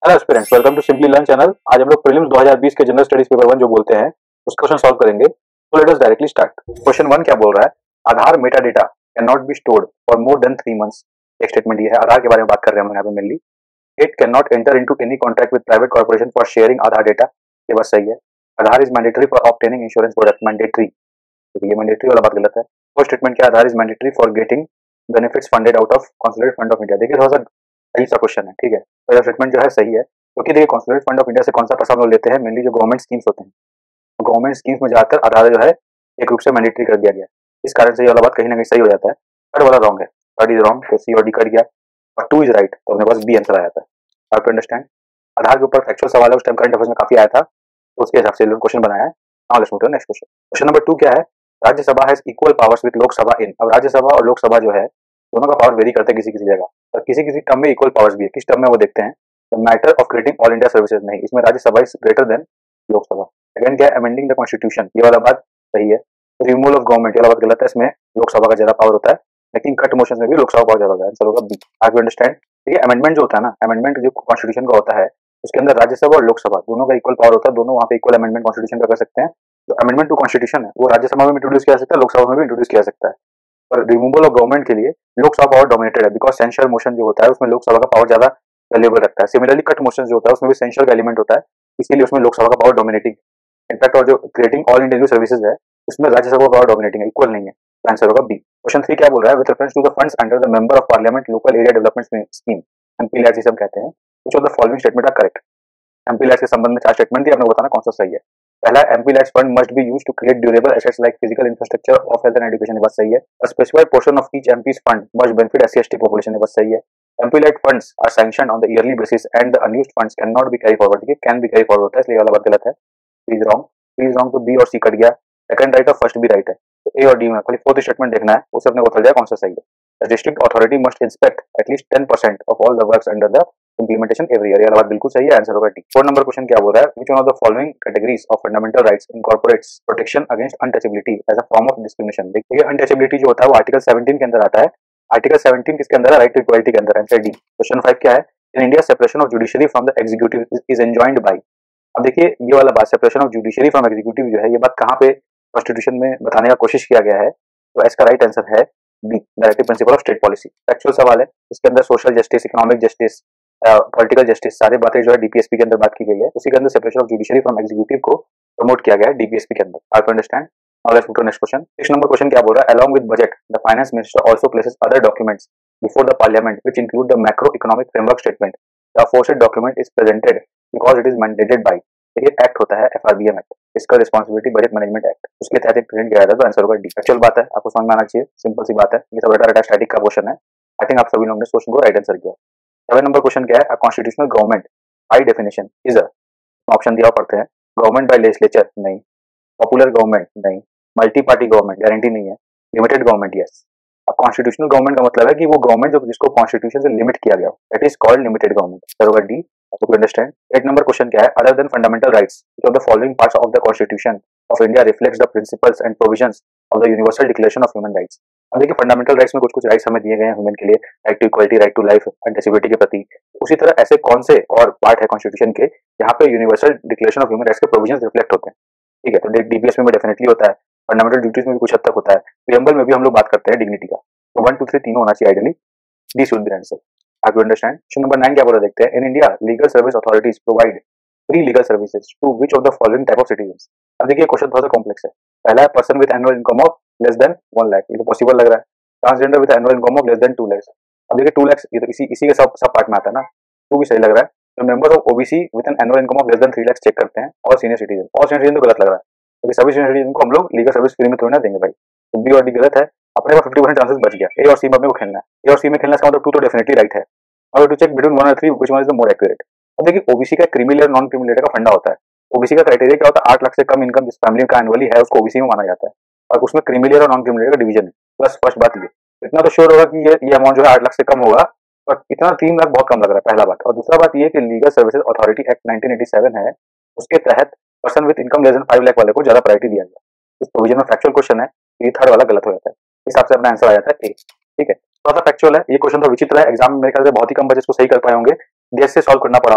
Hello aspirants, welcome to Simply Learn channel. आज हम लोग प्रीलिम्स 2020 के जनरल स्टडीज पेपर 1 जो बोलते हैं उसका क्वेश्चन सॉल्व करेंगे। तो let us directly start. Question 1 क्या बोल रहा है? Aadhaar meta data can not be stored for more than 3 months. एक स्टेटमेंट ये है, आधार के बारे में बात कर रहे हैं हम यहाँ पे mainly. It can not enter into any contract with private corporation for sharing Aadhaar data. ये बात सही है। Aadhaar is mandatory for obtaining insurance product. Mandatory, तो ये मैंडेटरी वाला बात गलत है। वो स्टेटमेंट क्या, Aadhaar is mandatory for getting benefits funded out of consolidated fund of India. देखिए थोड़ा सा सही सा क्वेश्चन है, ठीक है। तो ये स्टेटमेंट जो है सही है, क्योंकि देखिए कंसोलिडेटेड फंड ऑफ इंडिया से कौन सा पैसा हम लोग लेते हैं, मेनली जो गवर्नमेंट स्कीम्स होते हैं। तो गवर्नमेंट स्कीम्स में जाकर आधार जो है एक रूप से मैंडेटरी कर दिया गया। इस कारण से ये वाला बात कहीं ना कहीं सही हो जाता है। थर्ड वाला रॉन्ग है, थर्ड इज रॉन्ग, तो सी और डी कट गया और 2 इज राइट, तो अपने पास बी आंसर आ जाता है। आप टू अंडरस्टैंड, आधार के ऊपर फैक्चुअल सवाल है, उस टाइम करंट अफेयर्स में काफी आया था, तो उसके हिसाब से क्वेश्चन बनाया है। Now let's move to next question. Question number 2 क्या है? Rajya Sabha has equal powers with Lok Sabha in. अब राज्यसभा और लोकसभा जो है दोनों का पावर वेरी करते हैं किसी किसी जगह, और किसी किसी टर्म में इक्वल पावर्स भी है। किस टर्म में वो देखते हैं, the matter of creating all India services नहीं, इसमें Rajya Sabha is greater than Lok Sabha. Second क्या है? अमेंडिंग द कॉन्स्टिट्यूशन, ये वाला बात सही है। रिमूवल ऑफ गवर्नमेंट, ये वाला बात गलत है, इसमें लोकसभा का ज्यादा पावर होता है, लेकिन कट मोशन में भी लोकसभा पावर ज्यादा होता है। आंसर होगा बी। आप यू अंडरस्टैंड, ये अमेंडमेंट जो होता है ना, अमेंडमेंट जो कॉन्स्टिट्यूशन का होता है उसके अंदर राज्यसभा और लोकसभा दोनों का इक्वल पावर होता है, दोनों वहाँ पे इक्वल अमेंडमेंट कॉन्स्टिट्यूशन का कर सकते हैं। तो अमेंडमेंट टू कॉन्स्टिट्यूशन है वो राज्यसभा में इंट्रोड्यूस किया जा सकता है, लोकसभा में भी इंट्रोड्यूस किया जा सकता है। पर रिमूवल ऑफ गवर्नमेंट के लिए लोकसभा पावर डोमिनेटेड है, बिकॉज सेंशर मोशन जो होता है उसमें लोकसभा का पावर ज्यादा वैल्यूएबल रखता है। सिमिलरली कट मोशन जो होता है उसमें भी सेंशर का एलिमेंट होता है, इसीलिए उसमें लोकसभा का पावर डोमिनेटिंग। इनफैक्ट और जो क्रिएटिंग ऑल इंडिया सर्विसेज है उसमें राज्यसभा का पावर डोमिनेटिंग है, इक्वल नहीं है। तो आंसर होगा बी। क्वेश्चन 3 क्या बोल रहा है? With reference to the funds under the member of parliament local area development scheme, MP LADS जिसे हम कहते हैं, which of the following statement are correct. MP LADS के संबंध में 4 स्टेटमेंट दिए, आपने बताना कौन सा सही है। पहला, MP LADS fund must be used to create durable assets like physical infrastructure of health and education, ये बात सही है। A specified portion of each MP's fund must benefit SC ST population, ये बात सही है। MP LAD funds are sanctioned on the yearly basis and the unused funds can not be carry forward, देखिए can be carry forward होता है, इसलिए वाला बात गलत है। प्लीज रॉन्ग, प्लीज रॉन्ग, तो बी और सी कट गया। सेकंड राइट और फर्स्ट भी राइट है, तो ए और डी में खाली फोर्थ स्टेटमेंट देखना है, उसे अपने को बता जाए कौन सा सही है। The district authority must inspect at least 10% of all the works under the implementation every year, ये बात बिल्कुल सही है। आंसर होगा डी। 4 नंबर क्वेश्चन क्या बोल रहा है? Which one of the following categories of fundamental rights incorporates protection against untouchability as a form of discrimination? देखिए अनटचेबिलिटी जो होता है वो आर्टिकल 17 के अंदर आता है। आर्टिकल 17 किसके अंदर है? राइट टू इक्वालिटी के अंदर। Answer D. क्वेश्चन 5 क्या है? In India separation of judiciary from the executive is enjoined by. अब देखिए ये वाला बात, separation of judiciary from executive जो है, ये बात कहाँ पे कॉन्स्टिट्यूशन में बताने का कोशिश किया गया है? तो इसका राइट आंसर है B, directive principle of state policy. Actual सवाल है, इसके अंदर social justice, economic justice, political justice, सारी बातें जो है डीपीएसपी के अंदर बात की गई है। उसी के अंदर separation of judiciary from executive को प्रमोट किया गया है डीपीएसपी के अंदर। आप understand. Now let's move to next question. 6 number question क्या बोल रहा है? Along with budget the finance minister also places other documents before the parliament which include the macro economic framework statement. The aforesaid document is presented because it is mandated by. ये act होता है FRBM act, fiscal responsibility budget management act, उसके तहत present किया जाता है। तो answer होगा डी। एक्चुअल बात है, आपको समझ में आना चाहिए, सिंपल सी बात है। ये सब रटा रटा स्टैटिक का क्वेश्चन है। आई थिंक आप सभी लोगों ने इस क्वेश्चन को राइट आंसर किया। 7 नंबर क्वेश्चन क्या है? A constitutional government by definition is a, option दिया पढ़ते हैं। गवर्नमेंट बाय लेजिस्लेचर नहीं, पॉपुलर गवर्नमेंट नहीं, मल्टी पार्टी गवर्नमेंट गारंटी नहीं है, लिमिटेड गवर्नमेंट यस। अब कॉन्स्टिट्यूशनल गवर्नमेंट का मतलब है कि वो गवर्नमेंट जो जिसको कॉन्स्टिट्यूशन से लिमिट किया गया हो, that is called limited government. Answer होगा डी। आपको अंडरस्टैंड। 8 नंबर क्वेश्चन क्या है? Other than fundamental rights which of the following parts of the constitution of India reflects the principles and provisions of the universal declaration of human rights. अब देखिए fundamental rights में कुछ कुछ rights हमें दिए गए हैं ह्यूमन के लिए, right to equality, right to life, untouchability के प्रति। उसी तरह ऐसे कौन से और पार्ट है कॉन्स्टिट्यूशन के जहाँ पे universal declaration of human rights के प्रोविजंस रिफ्लेक्ट होते हैं? ठीक है, तो डीपीएस में डेफिनेटली होता है, फंडामेंटल ड्यूटीज में भी कुछ हद तक होता है, प्रीएम्बल में भी हम लोग बात करते हैं डिग्निटी का। तो 1 2 3 तीनों होना चाहिए ideally. D should be answer. आप यू अंडरस्टैंड। क्वेश्चन नंबर 9 क्या बोला देखते हैं? In India legal service authorities provide free legal services to which of the following type of citizens. अब देखिए क्वेश्चन थोड़ा सा कॉम्प्लेक्स है। पहला है person with annual income of less than 1 lakh, ये तो पॉसिबल लग रहा है। Transgender with annual income of less than 2 lakh. अब देखिए 2 लाख ये तो इसी के सब पार्ट में आता है ना, तो भी सही लग रहा है। तो members of OBC with an annual income of less than 3 lakh check करते हैं, और सीनियर सिटीजन। और सीनियर सिटीजन तो गलत लग रहा है, क्योंकि सभी सीनियर सिटीजन को हम लोग लीगल सर्विस फ्री में थोड़ी ना देंगे भाई। तो बी और डी गलत है, अपने पास 50% चांसेस बच गया। ए और सी में अपने को खेलना है। ए और सी में खेलने का मतलब 2 तो डेफिनेटली राइट है। और टू चेक बिटवीन 1 और 3 which one is the more accurate. अब देखिए ओबीसी का creamy layer non creamy layer का फंडा होता है। ओबीसी का क्राइटेरिया क्या होता है? 8 लाख से कम इनकम जिस फैमिली का एनुअली है उसको ओबीसी में माना जाता है, और उसमें क्रीमी लेयर और नॉन क्रीमी लेयर का डिवीजन है। प्लस फर्स्ट बात ये इतना तो श्योर होगा कि ये अमाउंट जो है 8 लाख से कम होगा, और इतना 3 लाख बहुत कम लग रहा है, पहला बात। और दूसरा बात ये कि लीगल सर्विसेज अथॉरिटी एक्ट 1987 है, उसके तहत person with income less than 5 lakh वाले को ज्यादा प्रायोरिटी दिया गया। इस प्रोविजन में फैक्चुअल क्वेश्चन है, तो ये थर्ड वाला गलत हो जाता है। इस हिसाब से अपना आंसर आ जाता है ए। ठीक है, थोड़ा सा फैक्चुअल है, ये क्वेश्चन तो विचित्र है, एग्जाम में मेरे ख्याल से बहुत ही कम बच्चे इसको सही कर पाए होंगे, देर से सॉल्व करना पड़ा होगा।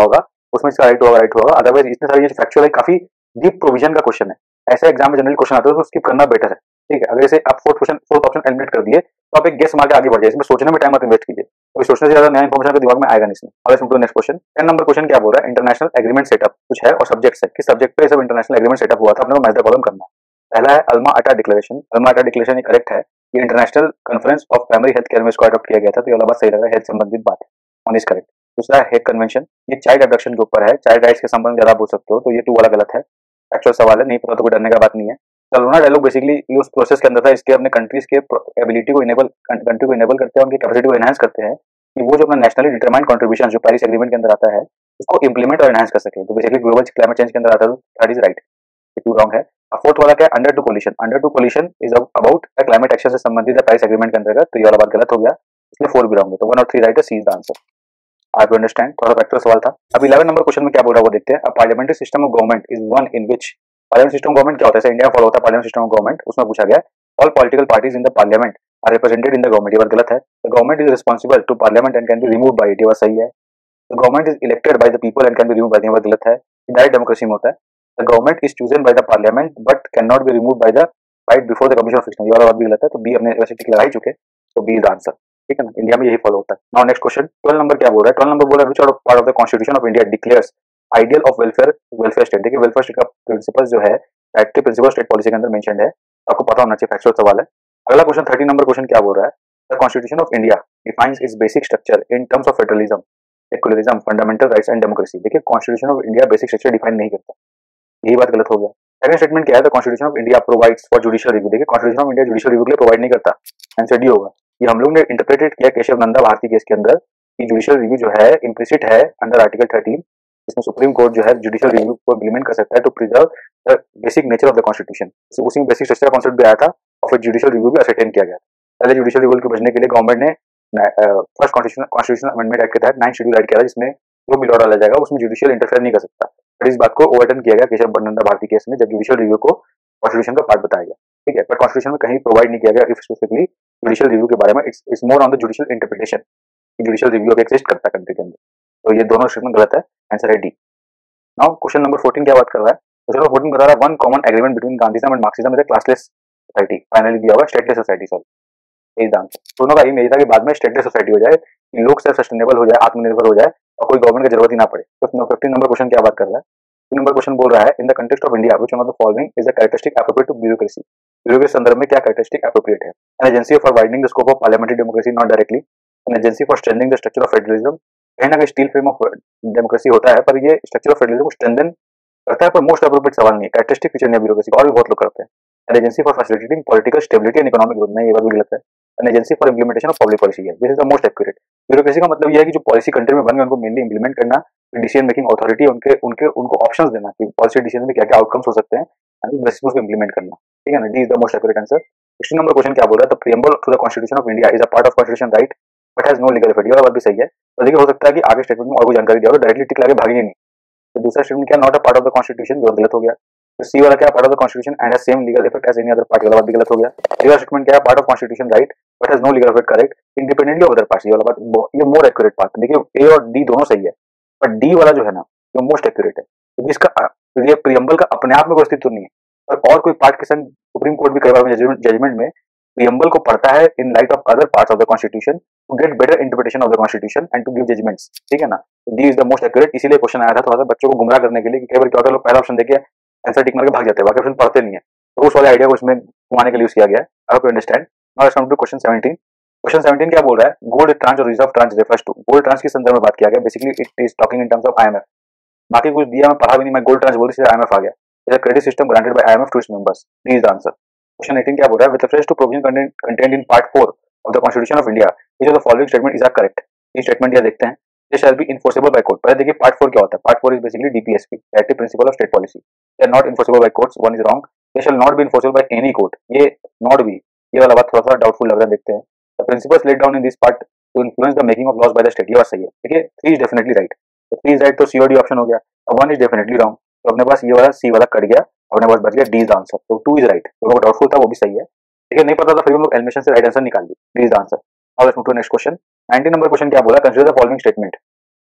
उसमें इसका राइट होगा। अदरवाइज इतने सारे ये फैक्चुअल है, काफी डीप प्रोविजन का क्वेश्चन है, ऐसे एग्जाम में जनरली क्वेश्चन आता है तो स्किप करना बेटर है। ठीक है, अगर इसे आप फोर्थ ऑप्शन एलिमिनेट कर दिए तो आप एक गेस मार के आगे बढ़ जाए, इसमें सोचने में टाइम मत इन्वेस्ट कीजिए, तो सोचने से ज्यादा नया इंफॉर्मेशन दिमाग में आएगा नहीं इसमें। अब नेक्स्ट क्वेश्चन 10 नंबर क्वेश्चन क्या बोल रहा है, इंटरनेशनल एग्रीमेंट सेटअप कुछ है और सब्जेक्ट्स है, किस सब्जेक्ट पे सब इंटरनेशनल एग्रीमेंट सेटअप हुआ था, अपने को मैच द कॉलम करना है। पहला है अल्मा अटा डिक्लेरेशन। अल्मा अटा डिक्लेरेशन ये करेक्ट है, ये international conference of primary health care में इसको अडॉप्ट किया गया था, तो ये वाला बात सही लगा, हेल्थ संबंधित बात है, ऑन इज करेक्ट। दूसरा है हेग कन्वेंशन, ये चाइल्ड अबडक्शन के ऊपर है, चाइल्ड राइट्स के संबंध में ज्यादा बोल सकते हो, तो ये 2 वाला गलत है, एक्चुअल सवाल है, नहीं पता तो कोई डरने का बात नहीं है। सलोना डायलॉग बेसिकली ये उस प्रोसेस के अंदर था, इसके अपने कंट्रीज के एबिलिटी को इनेबल, कंट्री को इनेबल करते हैं, उनकी कैपेसिटी को एनहांस करते हैं कि वो जो अपना नेशनली डिटरमाइंड कंट्रीब्यूशन जो पेरिस एग्रीमेंट के अंदर आता है उसको इंप्लीमेंट और एनहांस कर सके, तो बेसिकली ग्लोबल क्लाइमेट चेंज के अंदर आता है, दैट इज राइट, ये 2 रॉन्ग है। फोर्थ वाला क्या है, under two coalition. Under two coalition is about climate action से संबंधित है पेरिस एग्रीमेंट के अंतर्गत, तो ये वाला बात गलत हो गया, इसलिए 4 भी रॉन्ग है, तो 1 और 3 राइट है, C is the answer. I do understand, थोड़ा फैक्चुअल सवाल था। अब 11 नंबर क्वेश्चन में क्या बोल रहा है वो देखते हैं। A parliamentary system of government is one in which, parliament system government क्या होता है, इंडिया फॉलो होता है पार्लियामेंट सिस्टम ऑफ गवर्नमेंट, उसमें पूछा गया all political parties in the parliament are represented in the government, ये बात गलत है। The government is responsible to parliament and can be removed by it, ये बात सही है। The government is elected by the people and can be removed by, ये बात गलत है, डायरेक्ट डेमोक्रेसी में होता है। The government is chosen by the parliament but can not be removed by the right before the commission of system, ये वाला बात भी गलत है, तो बी अपने वैसे टिक लगा ही चुके, तो बी इज द आंसर, ठीक है ना, इंडिया में यही फॉलो होता है। नाउ नेक्स्ट क्वेश्चन 12 नंबर क्या बोल रहा है, 12 नंबर बोल रहा है which part of the constitution of India declares ideal of welfare state. देखिए वेलफेयर स्टेट का प्रिंसिपल जो है एक्टिव प्रिंसिपल स्टेट पॉलिसी के अंदर मेंशन्ड है, आपको पता होना चाहिए, फैक्चुअल सवाल है। अगला क्वेश्चन 13 नंबर क्वेश्चन क्या बोल रहा है, the constitution of India defines its basic structure in terms of federalism, secularism, fundamental rights and democracy. देखिए constitution of India basic structure define नहीं करता, यही बात गलत हो गया। सेकंड स्टेटमेंट क्या है, the constitution of India provides for judicial review. देखिए constitution of India judicial review के लिए प्रोवाइड नहीं करता, आंसर डी होगा। ये हम लोग ने इंटरप्रेटेड किया केशव नंदा भारती केस के अंदर कि जुडिशियल रिव्यू जो है इम्प्लिसिट है अंडर आर्टिकल 13, इसमें सुप्रीम कोर्ट जो है जुडिशियल रिव्यू को इंप्लीमेंट कर सकता है to preserve the basic nature of the constitution. उसी में बेसिक स्ट्रक्चर का कॉन्सेप्ट भी आया था और फिर जुडिशियल रिव्यू भी असरटेन किया गया। पहले जुडिशियल रिव्यू को बचने के लिए गवर्नमेंट ने फर्स्ट कॉन्स्टिट्यूशन अमेंडमेंट एक्ट के तहत 9 शेड्यूल ऐड किया था, जिसमें जो भी लॉ डाला जाएगा उसमें जुडिशियल इंटरफेयर नहीं कर सकता, पर इस बात को ओवरटर्न किया गया केशव नंदा भारती केस में, जब जुडिशियल रिव्यू को कॉन्स्टिट्यूशन का पार्ट बताया गया, ठीक है, पर कॉन्स्टिट्यूशन में कहीं प्रोवाइड नहीं किया गया स्पेसिफिकली जुडिशियल रिव्यू के बारे में, it's more on the judicial interpretation, judicial review अभी एग्जिस्ट करता है कंट्री के अंदर, तो ये दोनों स्टेटमेंट गलत है, आंसर है डी। नाउ क्वेश्चन नंबर 14 क्या बात कर रहा है, क्वेश्चन नंबर 14 बता रहा है one common agreement between Gandhism and Marxism is a classless society, finally दिया होगा stateless society, sorry is the answer. दोनों का एम यही था कि बाद में स्टेटलेस सोसाइटी हो जाए, कि लोग सेल्फ सस्टेनेबल हो जाए, आत्मनिर्भर हो जाए और कोई गवर्नमेंट की जरूरत ही ना पड़े। तो 15 नंबर क्वेश्चन क्या बात कर रहा है, 3 नंबर क्वेश्चन बोल रहा है in the context of India which one of the following is the characteristic appropriate to bureaucracy. Bureaucracy संदर्भ में क्या कैरेक्टरिस्टिक एप्रोप्रिएट है, an agency for widening the scope of parliamentary democracy not directly, an agency for strengthening the structure of federalism, कहीं ना कहीं steel frame of democracy होता है, पर ये स्ट्रक्चर ऑफ फेडरलिज्म को स्ट्रेंथन करता है, पर मोस्ट एप्रोप्रिएट सवाल नहीं है, कैरेक्टरिस्टिक फीचर नहीं है ब्यूरोक्रेसी, और भी बहुत लोग करते हैं। An agency for facilitating political stability and economic growth, नहीं ये बात भी गलत है, an agency for implementation of public policy है, this is the most accurate. Bureaucracy का मतलब ये है कि जो पॉलिसी कंट्री में बन गए उनको मेनली इंप्लीमेंट करना, डिसीजन मेकिंग अथॉरिटी उनको ऑप्शंस देना कि पॉलिसी डिसीजन में क्या क्या आउटकम्स हो सकते हैं एंड बेसिस को इंप्लीमेंट करना, ठीक है ना, D is the most accurate answer. 16 number question क्या बोल रहा है, the preamble to the constitution of India is a part of constitution right but has no legal effect, ये बात भी सही है, तो देखिए हो सकता है कि आगे स्टेटमेंट में और कोई जानकारी दिया हो, डायरेक्टली टिक लगा भागेंगे नहीं। तो दूसरा स्टेटमेंट क्या, not a part of the constitution, जो गलत हो गया। तो सी वाला क्या, part of the constitution and has same legal effect as any other part, ये वाला बात भी गलत हो गया। अगला स्टेटमेंट क्या है, part of constitution right but has no legal effect correct independently of other parts, ये वाला बात, ये मोर एक्यूरेट बात। देखिए ए और डी दोनों सही है, पर डी वाला जो है ना वो मोस्ट एक्यूरेट है, क्योंकि इसका ये प्रीएम्बल का अपने आप में कोई अस्तित्व नहीं है, और कोई पार्ट के संग सुप्रीम कोर्ट भी कई बार जजमेंट में प्रीएम्बल को पढ़ता है in light of other parts of the constitution to get better interpretation of the constitution and to give judgments, ठीक है ना, D is the most accurate. इसीलिए क्वेश्चन आया था थोड़ा सा बच्चों को गुमराह करने के लिए, कि कई बार क्या होता है लोग पहला ऑप्शन देके आंसर टिक मार के भाग जाते हैं, बाकी ऑप्शन पढ़ते नहीं है, तो उस वाले आइडिया को इसमें घुमाने के लिए यूज किया गया है। I hope you understand. Now let's come to question 17। Question 17 क्या बोल रहा है, गोल्ड ट्रांच और reserve tranche refers to, gold tranche के संदर्भ में बात किया गया, basically it is talking in terms of IMF, बाकी कुछ दिया मैं पढ़ा भी नहीं, मैं गोल्ड ट्रांच बोल सीधा आईएमएफ आ गया, is a credit system granted by IMF to its members, D is the answer. Question 18 क्या बोल रहा है, with reference to provision content in part 4 of the constitution of India which of the following statement is correct, ये statement ये देखते हैं, they shall be enforceable by court. पहले देखिए पार्ट 4 क्या होता है, part 4 is basically DPSP, directive principle of state policy, they are not enforceable by courts, one is wrong, they shall not be enforceable by any court, ये not be, ये वाला बात थोड़ा सा डाउटफुल लग रहा है, देखते हैं। The principles laid down in this part to influence the making of laws by the state, ये बात सही है, देखिए 3 इज डेफिनेटली राइट, तो 3 इज राइट, तो सी और डी ऑप्शन हो गया, अब 1 इज डेफिनेटली रॉन्ग, तो अपने पास ये वाला सी वाला कट गया, अपने पास बच गया डी इज आंसर, तो 2 इज राइट, तो डाउटफुल था वो भी सही है, देखिए नहीं पता था फिर हम लोग एलिमिनेशन से राइट आंसर निकाल ली, D is answer. Now let's move to next question. 19 नंबर क्वेश्चन क्या बोला, consider the following statement,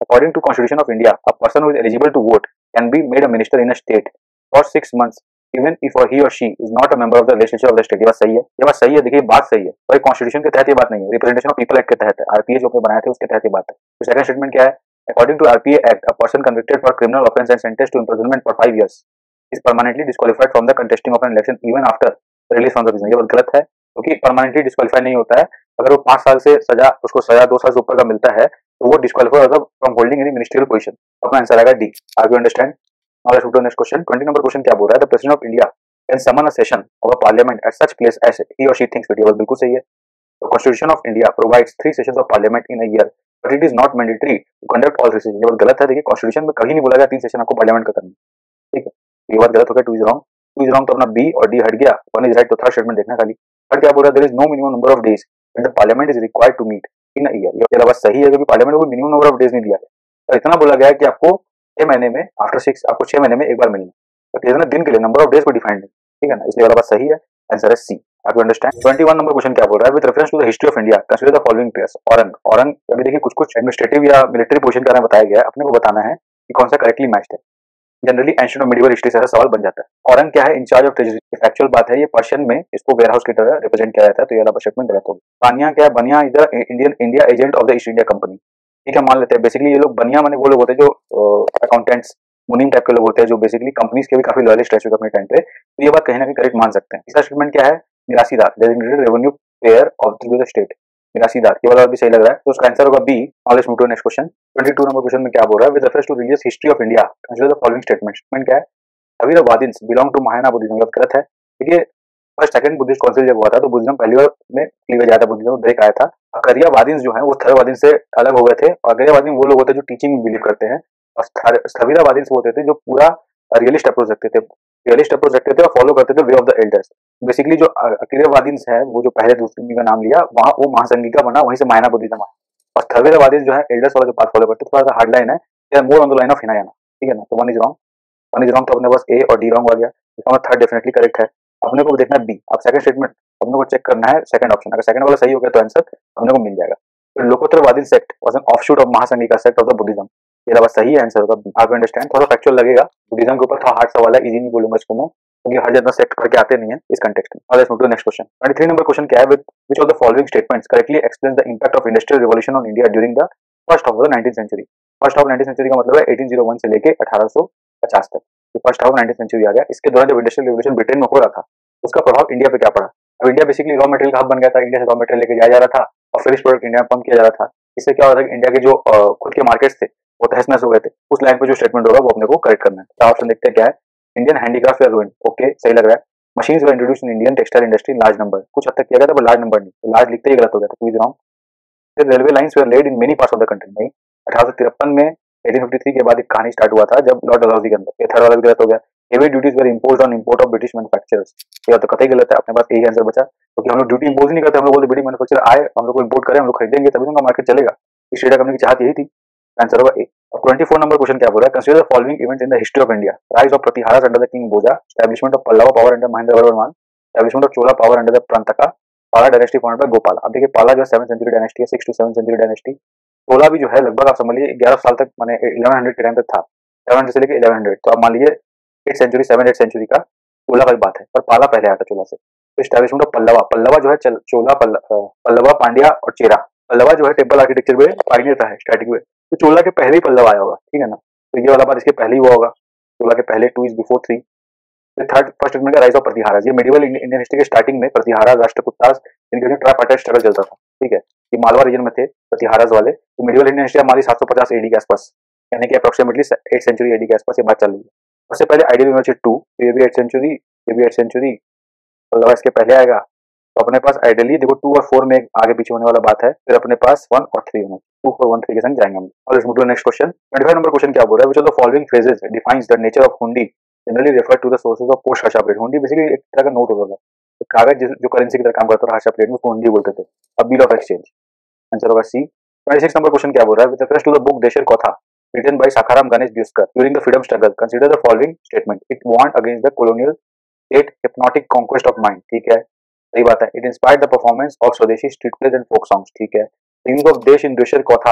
According to Constitution of India, a person who is eligible to vote can be made a minister in a state for 6 months even if he or she is not a member of the legislature of the state. ये बात सही है, ये बात सही है। देखिए बात सही है, पर कॉन्स्टिट्यूशन के तहत ये बात नहीं है, रिप्रेजेंटेशन ऑफ पीपल एक्ट के तहत है, आरपीए जो आपने बनाए थे उसके तहत ये बात है। तो सेकंड स्टेटमेंट क्या है? According to RPA act, a person convicted for criminal offence and sentenced to imprisonment for 5 years is permanently disqualified from the contesting of an election even after release from the prison. ये बात गलत है, क्योंकि permanently disqualify नहीं होता है। अगर वो 5 साल से सजा, उसको सजा 2 साल से ऊपर का मिलता है तो वो डिस्क्वालीफाई होगा from holding any ministerial position. अपना आंसर आएगा D. Are you understand? Now let's move to next question. 20 नंबर क्वेश्चन क्या बोल रहा है? The president of India can summon a session of a parliament at such place as he और she thinks fit. ये बात बिल्कुल सही है। The constitution of India provides 3 sessions of parliament in a year but it is not mandatory to conduct all 3 sessions. ये बात गलत है। देखिए कॉन्स्टिट्यूशन में कहीं नहीं बोला गया 3 सेशन आपको पार्लियामेंट का करना है, ठीक है? ये बात गलत हो गया। 2 इज रॉन्ग, 2 इज रॉन्ग, तो अपना बी और डी हट गया, 1 इज राइट। तो थर्ड स्टेटमेंट देखना खाली। थर्ड क्या बोल रहा है? There is no minimum number of days when the parliament is required to meet in a year. ये बात सही है, क्योंकि पार्लियामेंट को मिनिमम नंबर ऑफ डेज नहीं दिया गया, तो इतना बोला गया है कि आपको 6 महीने में, आफ्टर 6 आपको 6 महीने में एक बार मिलना, तो कितने दिन के लिए, नंबर ऑफ डेज को डिफाइंड नहीं, ठीक है ना? इसलिए वाला बात सही है, आंसर है सी। आप अंडरस्टैंड? 21 नंबर क्वेश्चन क्या बोल रहा है? With reference to the history of India consider the following place. औरंग, औरंग अभी देखिए कुछ एडमिनिस्ट्रेटिव या मिलिट्री पोजीशन का बताया गया है, अपने को बताना है कि कौन सा करेक्टली मैच्ड है। जनरली एंशिएंट और मिडिवल हिस्ट्री से सवाल बन जाता है। औरंग क्या है? In charge of treasury. फैक्चुअल बात है, ये पर्शियन में इसको वेयर हाउस की तरह रिप्रेजेंट किया जाता है, तो ये वाला स्टेटमेंट गलत होगा। बानिया क्या है? Banian is the India agent of the East India Company, ठीक है? मान लेते हैं बेसिकली ये लोग बनिया माने वो लोग होते हैं जो अकाउंटेंट्स, मुनीम टाइप के लोग होते हैं, जो बेसिकली कंपनीज के भी काफी लॉयलिस्ट रह चुके अपने टाइम पे, तो ये बात कहीं ना कहीं करेक्ट मान सकते हैं। इसका स्टेटमेंट क्या है? निराशीदार, designated revenue payer of the state. निराशीदार, ये वाला भी सही लग रहा है, तो उसका आंसर होगा B. Now let's move to next question. 22 नंबर क्वेश्चन में क्या बोल रहा है? With reference to religious history of India consider the following statement. Statement क्या है? Thavirawadins belong to Mahayana Buddhism. ये गलत है। देखिए फर्स्ट सेकंड बुद्धिस्ट काउंसिल जब हुआ था तो बुद्धिज्म पहली बार में क्लीवेज आया था, बुद्धिज्म में ब्रेक आया था। अकरियावादिन्स जो है वो थेरावादिन्स से अलग हो गए थे। अकरियावादिन वो लोग होते हैं जो टीचिंग में बिलीव करते हैं, और स्थविरावादिन्स वो होते थे जो पूरा रियलिस्ट अप्रोच रखते थे, रियलिस्ट अप्रोच रखते थे और फॉलो करते थे way of the elders. Basically जो अकरियावादिन्स है वो जो पहले दूसरी का नाम लिया, वहाँ वो महासंघिका बना, वहीं से महायाना बुद्धिज्म आया। और स्थविरावादिन्स जो है एल्डर्स वाला जो पाथ फॉलो करते थे, थोड़ा सा हार्ड लाइन है, more on the line of Hinayana, ठीक है ना? तो 1 इज रॉन्ग, 1 इज रॉन्ग, तो अपने पास ए और डी रॉन्ग आ गया। इसका थर्ड डेफिनेटली करेक्ट है। अपने को देखना है बी। अब सेकंड स्टेटमेंट अपने को चेक करना है सेकंड ऑप्शन, अगर सेकंड वाला सही हो गया तो आंसर अपने को मिल जाएगा। तो Lokottaravadi sect was an offshoot of Mahasanghika sect of the Buddhism. ये बात सही है, आंसर होगा बी। आप अंडरस्टैंड? थोड़ा फैक्चुअल लगेगा, बुद्धिज्म के ऊपर थोड़ा हार्ड सवाल है, इजी नहीं बोलूंगा इसको मैं, क्योंकि हर जगह सेक्ट करके आते नहीं है इस कंटेक्स्ट में। Let's move to next question. 23 नंबर क्वेश्चन क्या है? Which of the following statements correctly explains the impact of industrial revolution on India during the first half of the 19th century. First half 19th century का मतलब है 1801 से लेके 1850 तक, first half 19th century आ गया। इसके दौरान जब इंडस्ट्रियल रिवॉल्यूशन ब्रिटेन में हो रहा था, उसका प्रभाव इंडिया पे क्या पड़ा? अब इंडिया बेसिकली रॉ मटेरियल का हब बन गया था, इंडिया से रॉ मटेरियल लेके जाया जा रहा था और फिनिश प्रोडक्ट इंडिया में पंप किया जा रहा था। इससे क्या हो रहा था कि इंडिया के जो खुद के मार्केट्स थे वो तहस नहस हो गए थे। उस लाइन पे जो स्टेटमेंट होगा वो अपने को करेक्ट करना है। तो ऑप्शन देखते हैं क्या है? Indian handicraft were ruined, okay सही लग रहा है। Machines were introduced in Indian textile industry in large number, कुछ हद तक किया गया था पर लार्ज नंबर नहीं, तो लार्ज लिखते ही गलत हो गया था, 2 इज रॉन्ग। फिर railway lines were laid in many parts of the country, नहीं। 1853 में 1853 के बाद एक कहानी स्टार्ट हुआ था जब लॉर्ड डलहौजी के अंदर, ये थर्ड वाला भी गलत हो गया। Heavy duties were imposed on import of British manufacturers, ये तो कतई गलत है। अपने पास यही आंसर बचा, क्योंकि हम लोग ड्यूटी इंपोज नहीं करते, हम लोग बोलते ब्रिटिश मैन्युफैक्चरर आए, हम लोग को इंपोर्ट करें, हम लोग खरीदेंगे तभी उनका मार्केट चलेगा। इस ट्रेड करने की चाहत यही थी, आंसर होगा ए। 24 नंबर क्वेश्चन क्या बोल रहा है? Consider the following events in the history of India. Rise of Pratiharas under the king Bhoja, establishment of Pallava power under Mahendra Varman, establishment of Chola power under the Parantaka, Pala dynasty founded by Gopal. अब देखिए पाला जो 7th सेंचुरी डायनेस्टी है, 6 to 7th century dynasty. चोला भी जो है लगभग आप समझ लीजिए 11 साल तक, माने 1100 के टाइम तक था, 700 से लेकर 1100, तो आप मान लीजिए 8 सेंचुरी 7-8 सेंचुरी का चोला का बात है, पर पाला पहले आया था चोला से। तो एस्टैब्लिशमेंट ऑफ पल्लवा, पल्लवा जो है चोला पल्लवा पांड्या और चेरा। पल्लवा जो है टेम्पल आर्किटेक्चर में पायनियर था स्टैटिक में, तो चोला के पहले ही पल्लवा आया होगा, ठीक है ना? तो ये वाला बात इसके पहले ही हुआ होगा, चोला के पहले 2 is before 3। फिर थर्ड फर्स्ट स्टेटमेंट का राइज ऑफ प्रतिहारास, ये मेडिवल इंडियन हिस्ट्री के स्टार्टिंग में प्रतिहारा राष्ट्रकूटास इनके बीच ट्राइपार्टाइट स्ट्रगल चलता था, ठीक है? ये मालवा रीजन में थे प्रतिहारास वाले। तो मेडिवल इंडियन हिस्ट्री हमारी 750 एडी के आसपास, यानी कि अप्रोक्सीमेटली 8 सेंचुरी एडी के आसपास ये बात चल रही है। उससे पहले आईडी यूनिवर्सिटी 2, ये भी 8 सेंचुरी, ये भी 8 सेंचुरी, पल्लवा इसके पहले आएगा। तो अपने पास आइडियली देखो 2 और 4 में आगे पीछे होने वाला बात है, फिर अपने पास 1 और 3 होना, 2 4 1 3 के संग जाएंगे हम। और let's move to next question. 25 नंबर क्वेश्चन क्या बोल रहा है? Which of the following phrases defines the nature of hundi generally refer to the sources of post Harsha period. Hundi basically एक तरह का नोट होता था, तो कागज जो करेंसी की तरह काम करता था हर्षा पीरियड में, उसको हुंडी बोलते थे। अब बिल ऑफ एक्सचेंज, आंसर होगा सी। 26 नंबर क्वेश्चन क्या बोल रहा है? With reference to the book Desher Katha written by Sakharam Ganesh Diuskar during the freedom struggle, consider the following statement. It warned against the colonial state hypnotic conquest of mind, ठीक है, सही बात है। It inspired the performance of Swadeshi street plays and folk songs, ठीक है। The use of Desh in Deshar Kotha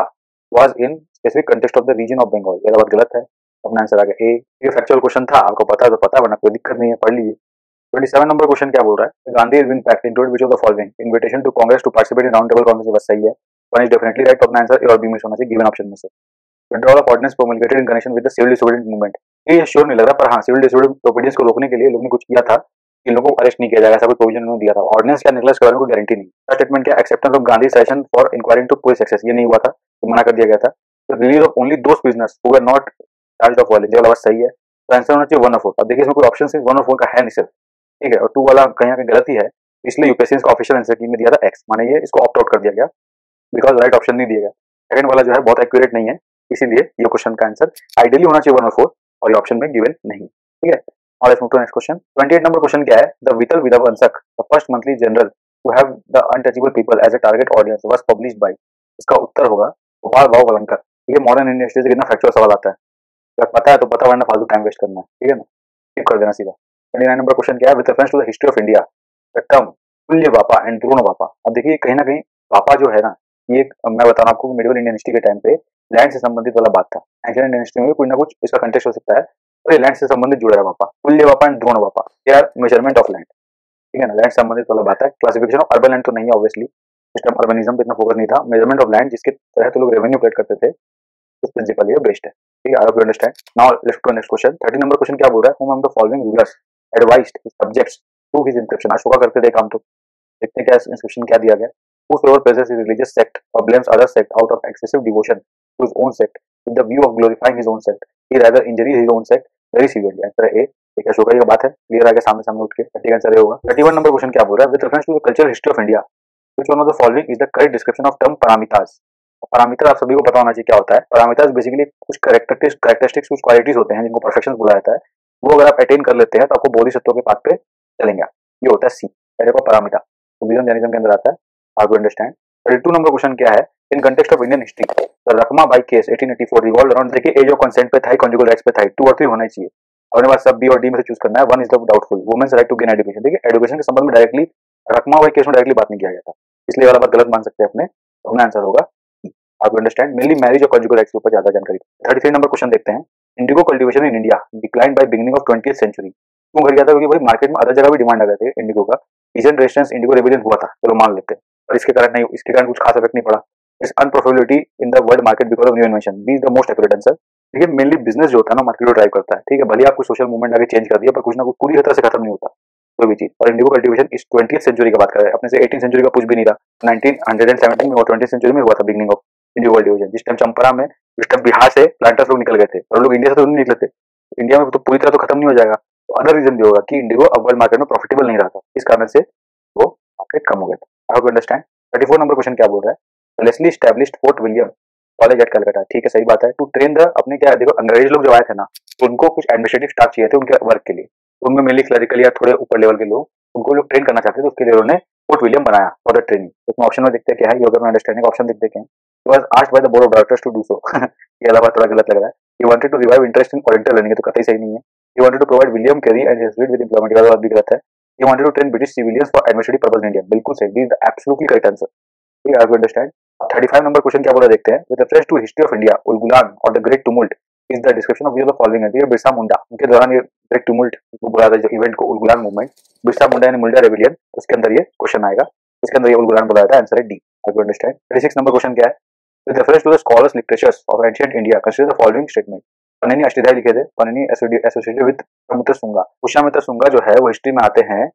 was in specific context of the region of Bengal। ये बात गलत है, अपना आंसर आ गया ए। ये फैक्चुअल क्वेश्चन था, आपको पता है तो पता, वरना कोई दिक्कत नहीं है, पढ़ लीजिए। 27 नंबर क्वेश्चन क्या बोल रहा है, Gandhi is been pact include which of the following, invitation to Congress to participate in round table conference, बस सही है, वन इज डेफिनेटली राइट, अपना आंसर ए और बी में होना चाहिए गिवन ऑप्शन में से। Withdrawal of ordinance promulgated in connection with the civil disobedience movement, ये श्योर नहीं लग रहा, पर हाँ सिविल डिसोबीडियंस को रोकने के लिए लोगों ने कुछ किया था कि लोगों को अरेस्ट नहीं किया जाएगा, ऐसा कोई प्रोविजन उन्होंने दिया था। ऑर्डिनेंस क्या निकला इसके बारे में कोई गारंटी नहीं। स्टेटमेंट क्या, acceptance of Gandhi session for inquiring to police excess, ये नहीं हुआ था, तो मना कर दिया गया था। तो release of only those prisoners who were not charged of violence, ये वाला बात सही है, तो आंसर होना चाहिए 1 और 4। अब देखिए इसमें कोई ऑप्शन सिर्फ 1 और 4 का है नहीं सिर्फ, ठीक है, और 2 वाला कहीं ना कहीं गलती है, इसलिए यूपीएससी इसका ऑफिशियल आंसर की में दिया था एक्स, माने ये इसको ऑप्ट आउट कर दिया गया बिकॉज राइट ऑप्शन नहीं दिया गया। सेकंड वाला जो है बहुत एक्यूरेट नहीं है, इसीलिए ये क्वेश्चन का आंसर आइडियली होना चाहिए 1 और 4, और ये ऑप्शन में गिवन नहीं, ठीक है। और let's move to next question. 28 नंबर क्वेश्चन क्या है, the Vitthal Vidhvansak the first monthly journal to have the untouchable people as a target audience was published by, इसका उत्तर होगा गोपाल भाव वलंकर। ये मॉडर्न इंडियन हिस्ट्री से कितना फैक्चुअल सवाल आता है, अगर पता है तो पता, वरना फालतू टाइम वेस्ट करना है, ठीक है ना, स्किप कर देना सीधा। 29 नंबर क्वेश्चन क्या है, with reference to the history of India the term tulyavapa and Drona वापा। अब देखिए कहीं ना कहीं वापा जो है ना, ये मैं बता रहा हूँ आपको, मिडिवल इंडियन हिस्ट्री के टाइम पे लैंड से संबंधित वाला बात था। एंशिएंट इंडियन हिस्ट्री में कुछ ना कुछ इसका कंटेक्स्ट हो सकता है, और ये लैंड से संबंधित जुड़ा है वापा, तुल्य वापा एंड द्रोण वापा, यार मेजरमेंट ऑफ लैंड, ठीक है ना, लैंड संबंधित वाला बात है। क्लासिफिकेशन ऑफ अर्बन लैंड तो नहीं है ऑब्वियसली, इस टाइम अर्बनिज्म पे इतना फोकस नहीं था, मेजरमेंट ऑफ लैंड जिसके तहत लोग रेवेन्यू कलेक्ट करते थे, उस प्रिंसिपल ये बेस्ड है, ठीक है, I hope you understand. Now let's to next question. 30 नंबर क्वेश्चन क्या बोल रहा है, whom among the following rulers advised his subjects to his inscription, Ashoka करके देख हम तो देखते हैं क्या इंस्क्रिप्शन क्या दिया गया। Whosoever praises his religious sect or blames other sect out of excessive devotion to his own sect with the view of glorifying his own sect, he rather injuries his own sect very severely। Answer है A, ठीक है, अशोका की बात है, clear आ गया सामने सामने उठ के, ठीक आंसर ए होगा। 31 नंबर क्वेश्चन क्या बोल रहा है, with reference to the cultural history of India which one of the following is the correct description of term paramitas. Parameter आप सभी को पता होना चाहिए क्या होता है। पैरामीटर्स बेसिकली कुछ कैरेक्टरिस्टिक्स कुछ क्वालिटीज होते हैं जिनको परफेक्शन बोला जाता है, वो अगर आप अटेन कर लेते हैं तो आपको बोधिसत्वों के पाथ पे चलेंगे, ये होता है सी, मेरे को पैरामीटर, तो विजन जर्नलिज्म के अंदर आता है, आप अंडरस्टैंड। 32 नंबर क्वेश्चन क्या है, in context of Indian history the Rukhmabai case 1884 revolved around, देखिए एज ऑफ कंसेंट पे था, कॉन्जुगल राइट्स पे था, 2 और 3 होना ही चाहिए, अपने पास सब बी और डी में से चूज करना है। 1 is the doubtful, women's right to gain education, देखिए एजुकेशन के संबंध में डायरेक्टली रकमा बाई केस में डायरेक्टली बात नहीं किया गया था, इसलिए वाला बात गलत मान सकते हैं अपने, तो अपना आंसर होगा, आप अंडरस्टैंड, मेनली मैरिज और कॉन्जुगल राइट्स के ऊपर ज्यादा जानकारी। 33 नंबर क्वेश्चन देखते हैं, indigo cultivation in India decline by beginning of 20th century, क्यों कर गया था, क्योंकि भाई मार्केट में अदर जगह भी डिमांड आ गए थे इंडिगो का, रीजन रेजिस्टेंस इंडिगो रेबेलियन हुआ था, चलो मान लेते हैं, और इसके कारण नहीं, इसके कारण कुछ खास इफेक्ट नहीं पड़ा। Its unprofitability in the world market because of new invention, B is the most accurate answer. देखिए मेनली बिजनेस जो होता है ना मार्केट को ड्राइव करता है, ठीक है, भले आप कुछ सोशल मूवमेंट आगे चेंज कर दिया, पर कुछ ना कुछ पूरी तरह से खत्म नहीं होता कोई भी चीज, और इंडिगो कल्टीवेशन इस 20th सेंचुरी का बात कर रहे हैं, अपने से 18th सेंचुरी का कुछ भी नहीं रहा, 1917 में और 20th सेंचुरी में हुआ था बिगिनिंग ऑफ इंडिगो कल्टीवेशन, जिस टाइम चंपरा में, जिस टाइम बिहार से प्लांटर्स लोग निकल गए थे, और लोग इंडिया से तो नहीं निकले थे, इंडिया में तो पूरी तरह तो खत्म नहीं हो जाएगा, तो अदर रीजन भी होगा कि इंडिगो अब वर्ल्ड मार्केट में प्रॉफिटेबल नहीं रहा था, इस कारण से वो मार्केट कम हो गया था, I hope you understand. 34 number question क्या बोल रहा है, Wellesley established Fort William College at Calcutta, ठीक है सही बात है, टू ट्रेन द, अपने क्या देखो अंग्रेज लोग जो आए थे ना, उनको कुछ एडमिनिस्ट्रेटिव स्टाफ चाहिए थे उनके वर्क के लिए, उनमें मेनली क्लरिकल या थोड़े ऊपर लेवल के लोग, उनको लोग ट्रेन करना चाहते थे, उसके लिए उन्होंने फोर्ट विलियम बनाया फॉर द ट्रेनिंग। उसमें ऑप्शन में देखते हैं क्या है, ये अगर मैं अंडरस्टैंडिंग ऑप्शन देखते हैं, was asked by the board of directors to do so ये वाला बात थोड़ा गलत लग रहा है। He wanted to revive interest in oriental learning, तो कतई सही नहीं है। He wanted to provide William Carey and his with employment, ये वाला बात भी गलत है। He wanted to train British civilians for administrative purpose in India, बिल्कुल सही, this is the absolutely correct answer, ठीक है, you understand। 35 नंबर क्वेश्चन क्या बोला देखते हैं, with reference to history of India, Ulgulan और the great tumult is the description of the following है, बिरसा मुंडा, उनके दौरान ये great tumult बोला था जो इवेंट को, उलगुलान मूवमेंट, बिरसा मुंडा यानी मुंडा रेबिलियन, उसके अंदर ये क्वेश्चन आएगा, इसके अंदर ये उलगुलान बोला जाता है, आंसर है D, you understand। 36 number question क्या है, with reference to the scholars literatures of ancient India, consider the following statement। पन्निनी Ashtadhyayi लिखे थे, पन्निनी एसोसिएटेड विद पुष्यमित्र शुंगा, पुष्यमित्र शुंगा जो है वो हिस्ट्री में आते हैं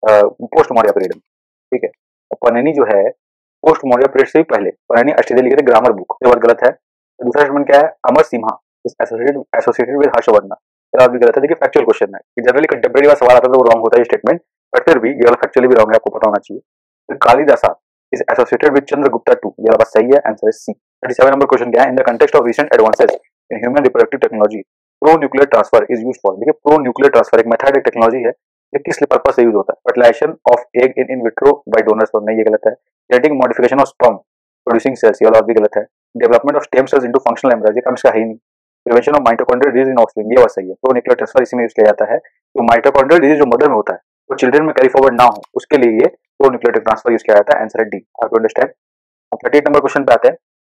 पोस्ट मौर्य पीरियड में, ठीक है, पन्निनी जो है पोस्ट मौर्य पीरियड से भी पहले, पन्निनी अष्टध्यायी लिखे थे ग्रामर बुक, ये बात गलत है। दूसरा स्टेटमेंट क्या है, Amar Simha is associated with Harshvardhan, ये बात भी गलत है। देखिए फैक्चुअल क्वेश्चन है, जनरली कंटेम्परेरी वाला सवाल आता है तो वो रॉन्ग होता है ये स्टेटमेंट, बट फिर भी ये वाला फैक्चुअली भी रॉन्ग है, आपको पता होना चाहिए। Kalidasa is associated with Chandragupta too, ये बात सही है, आंसर है सी। 37 नंबर क्वेश्चन क्या है, in the context of recent advances in human reproductive technology pronuclear transfer is used for, देखिए प्रो न्यूक्लियर ट्रांसफर एक मेथड एक टेक्नोलॉजी है, ये किस पर्पस से यूज होता है, fertilisation of egg in vitro by donors, नहीं ये गलत है। Genetic modification of sperm producing cells, ये भी गलत है। Development of stem cells into functional embryo, ये काम इसका है ही नहीं। Prevention of mitochondrial disease in offspring, ये बात सही है, प्रो न्यूक्लियर ट्रांसफर इसी में यूज किया जाता है, तो माइटोकॉन्ड्रियल डिजीज जो मदर में होता है वो चिल्ड्रन में कैरी फॉरवर्ड ना हो, उसके लिए ये प्रो न्यूक्लियर ट्रांसफर यूज किया जाता है, आंसर है डी, आप अंडरस्टैंड। 38 नंबर क्वेश्चन पे आते हैं,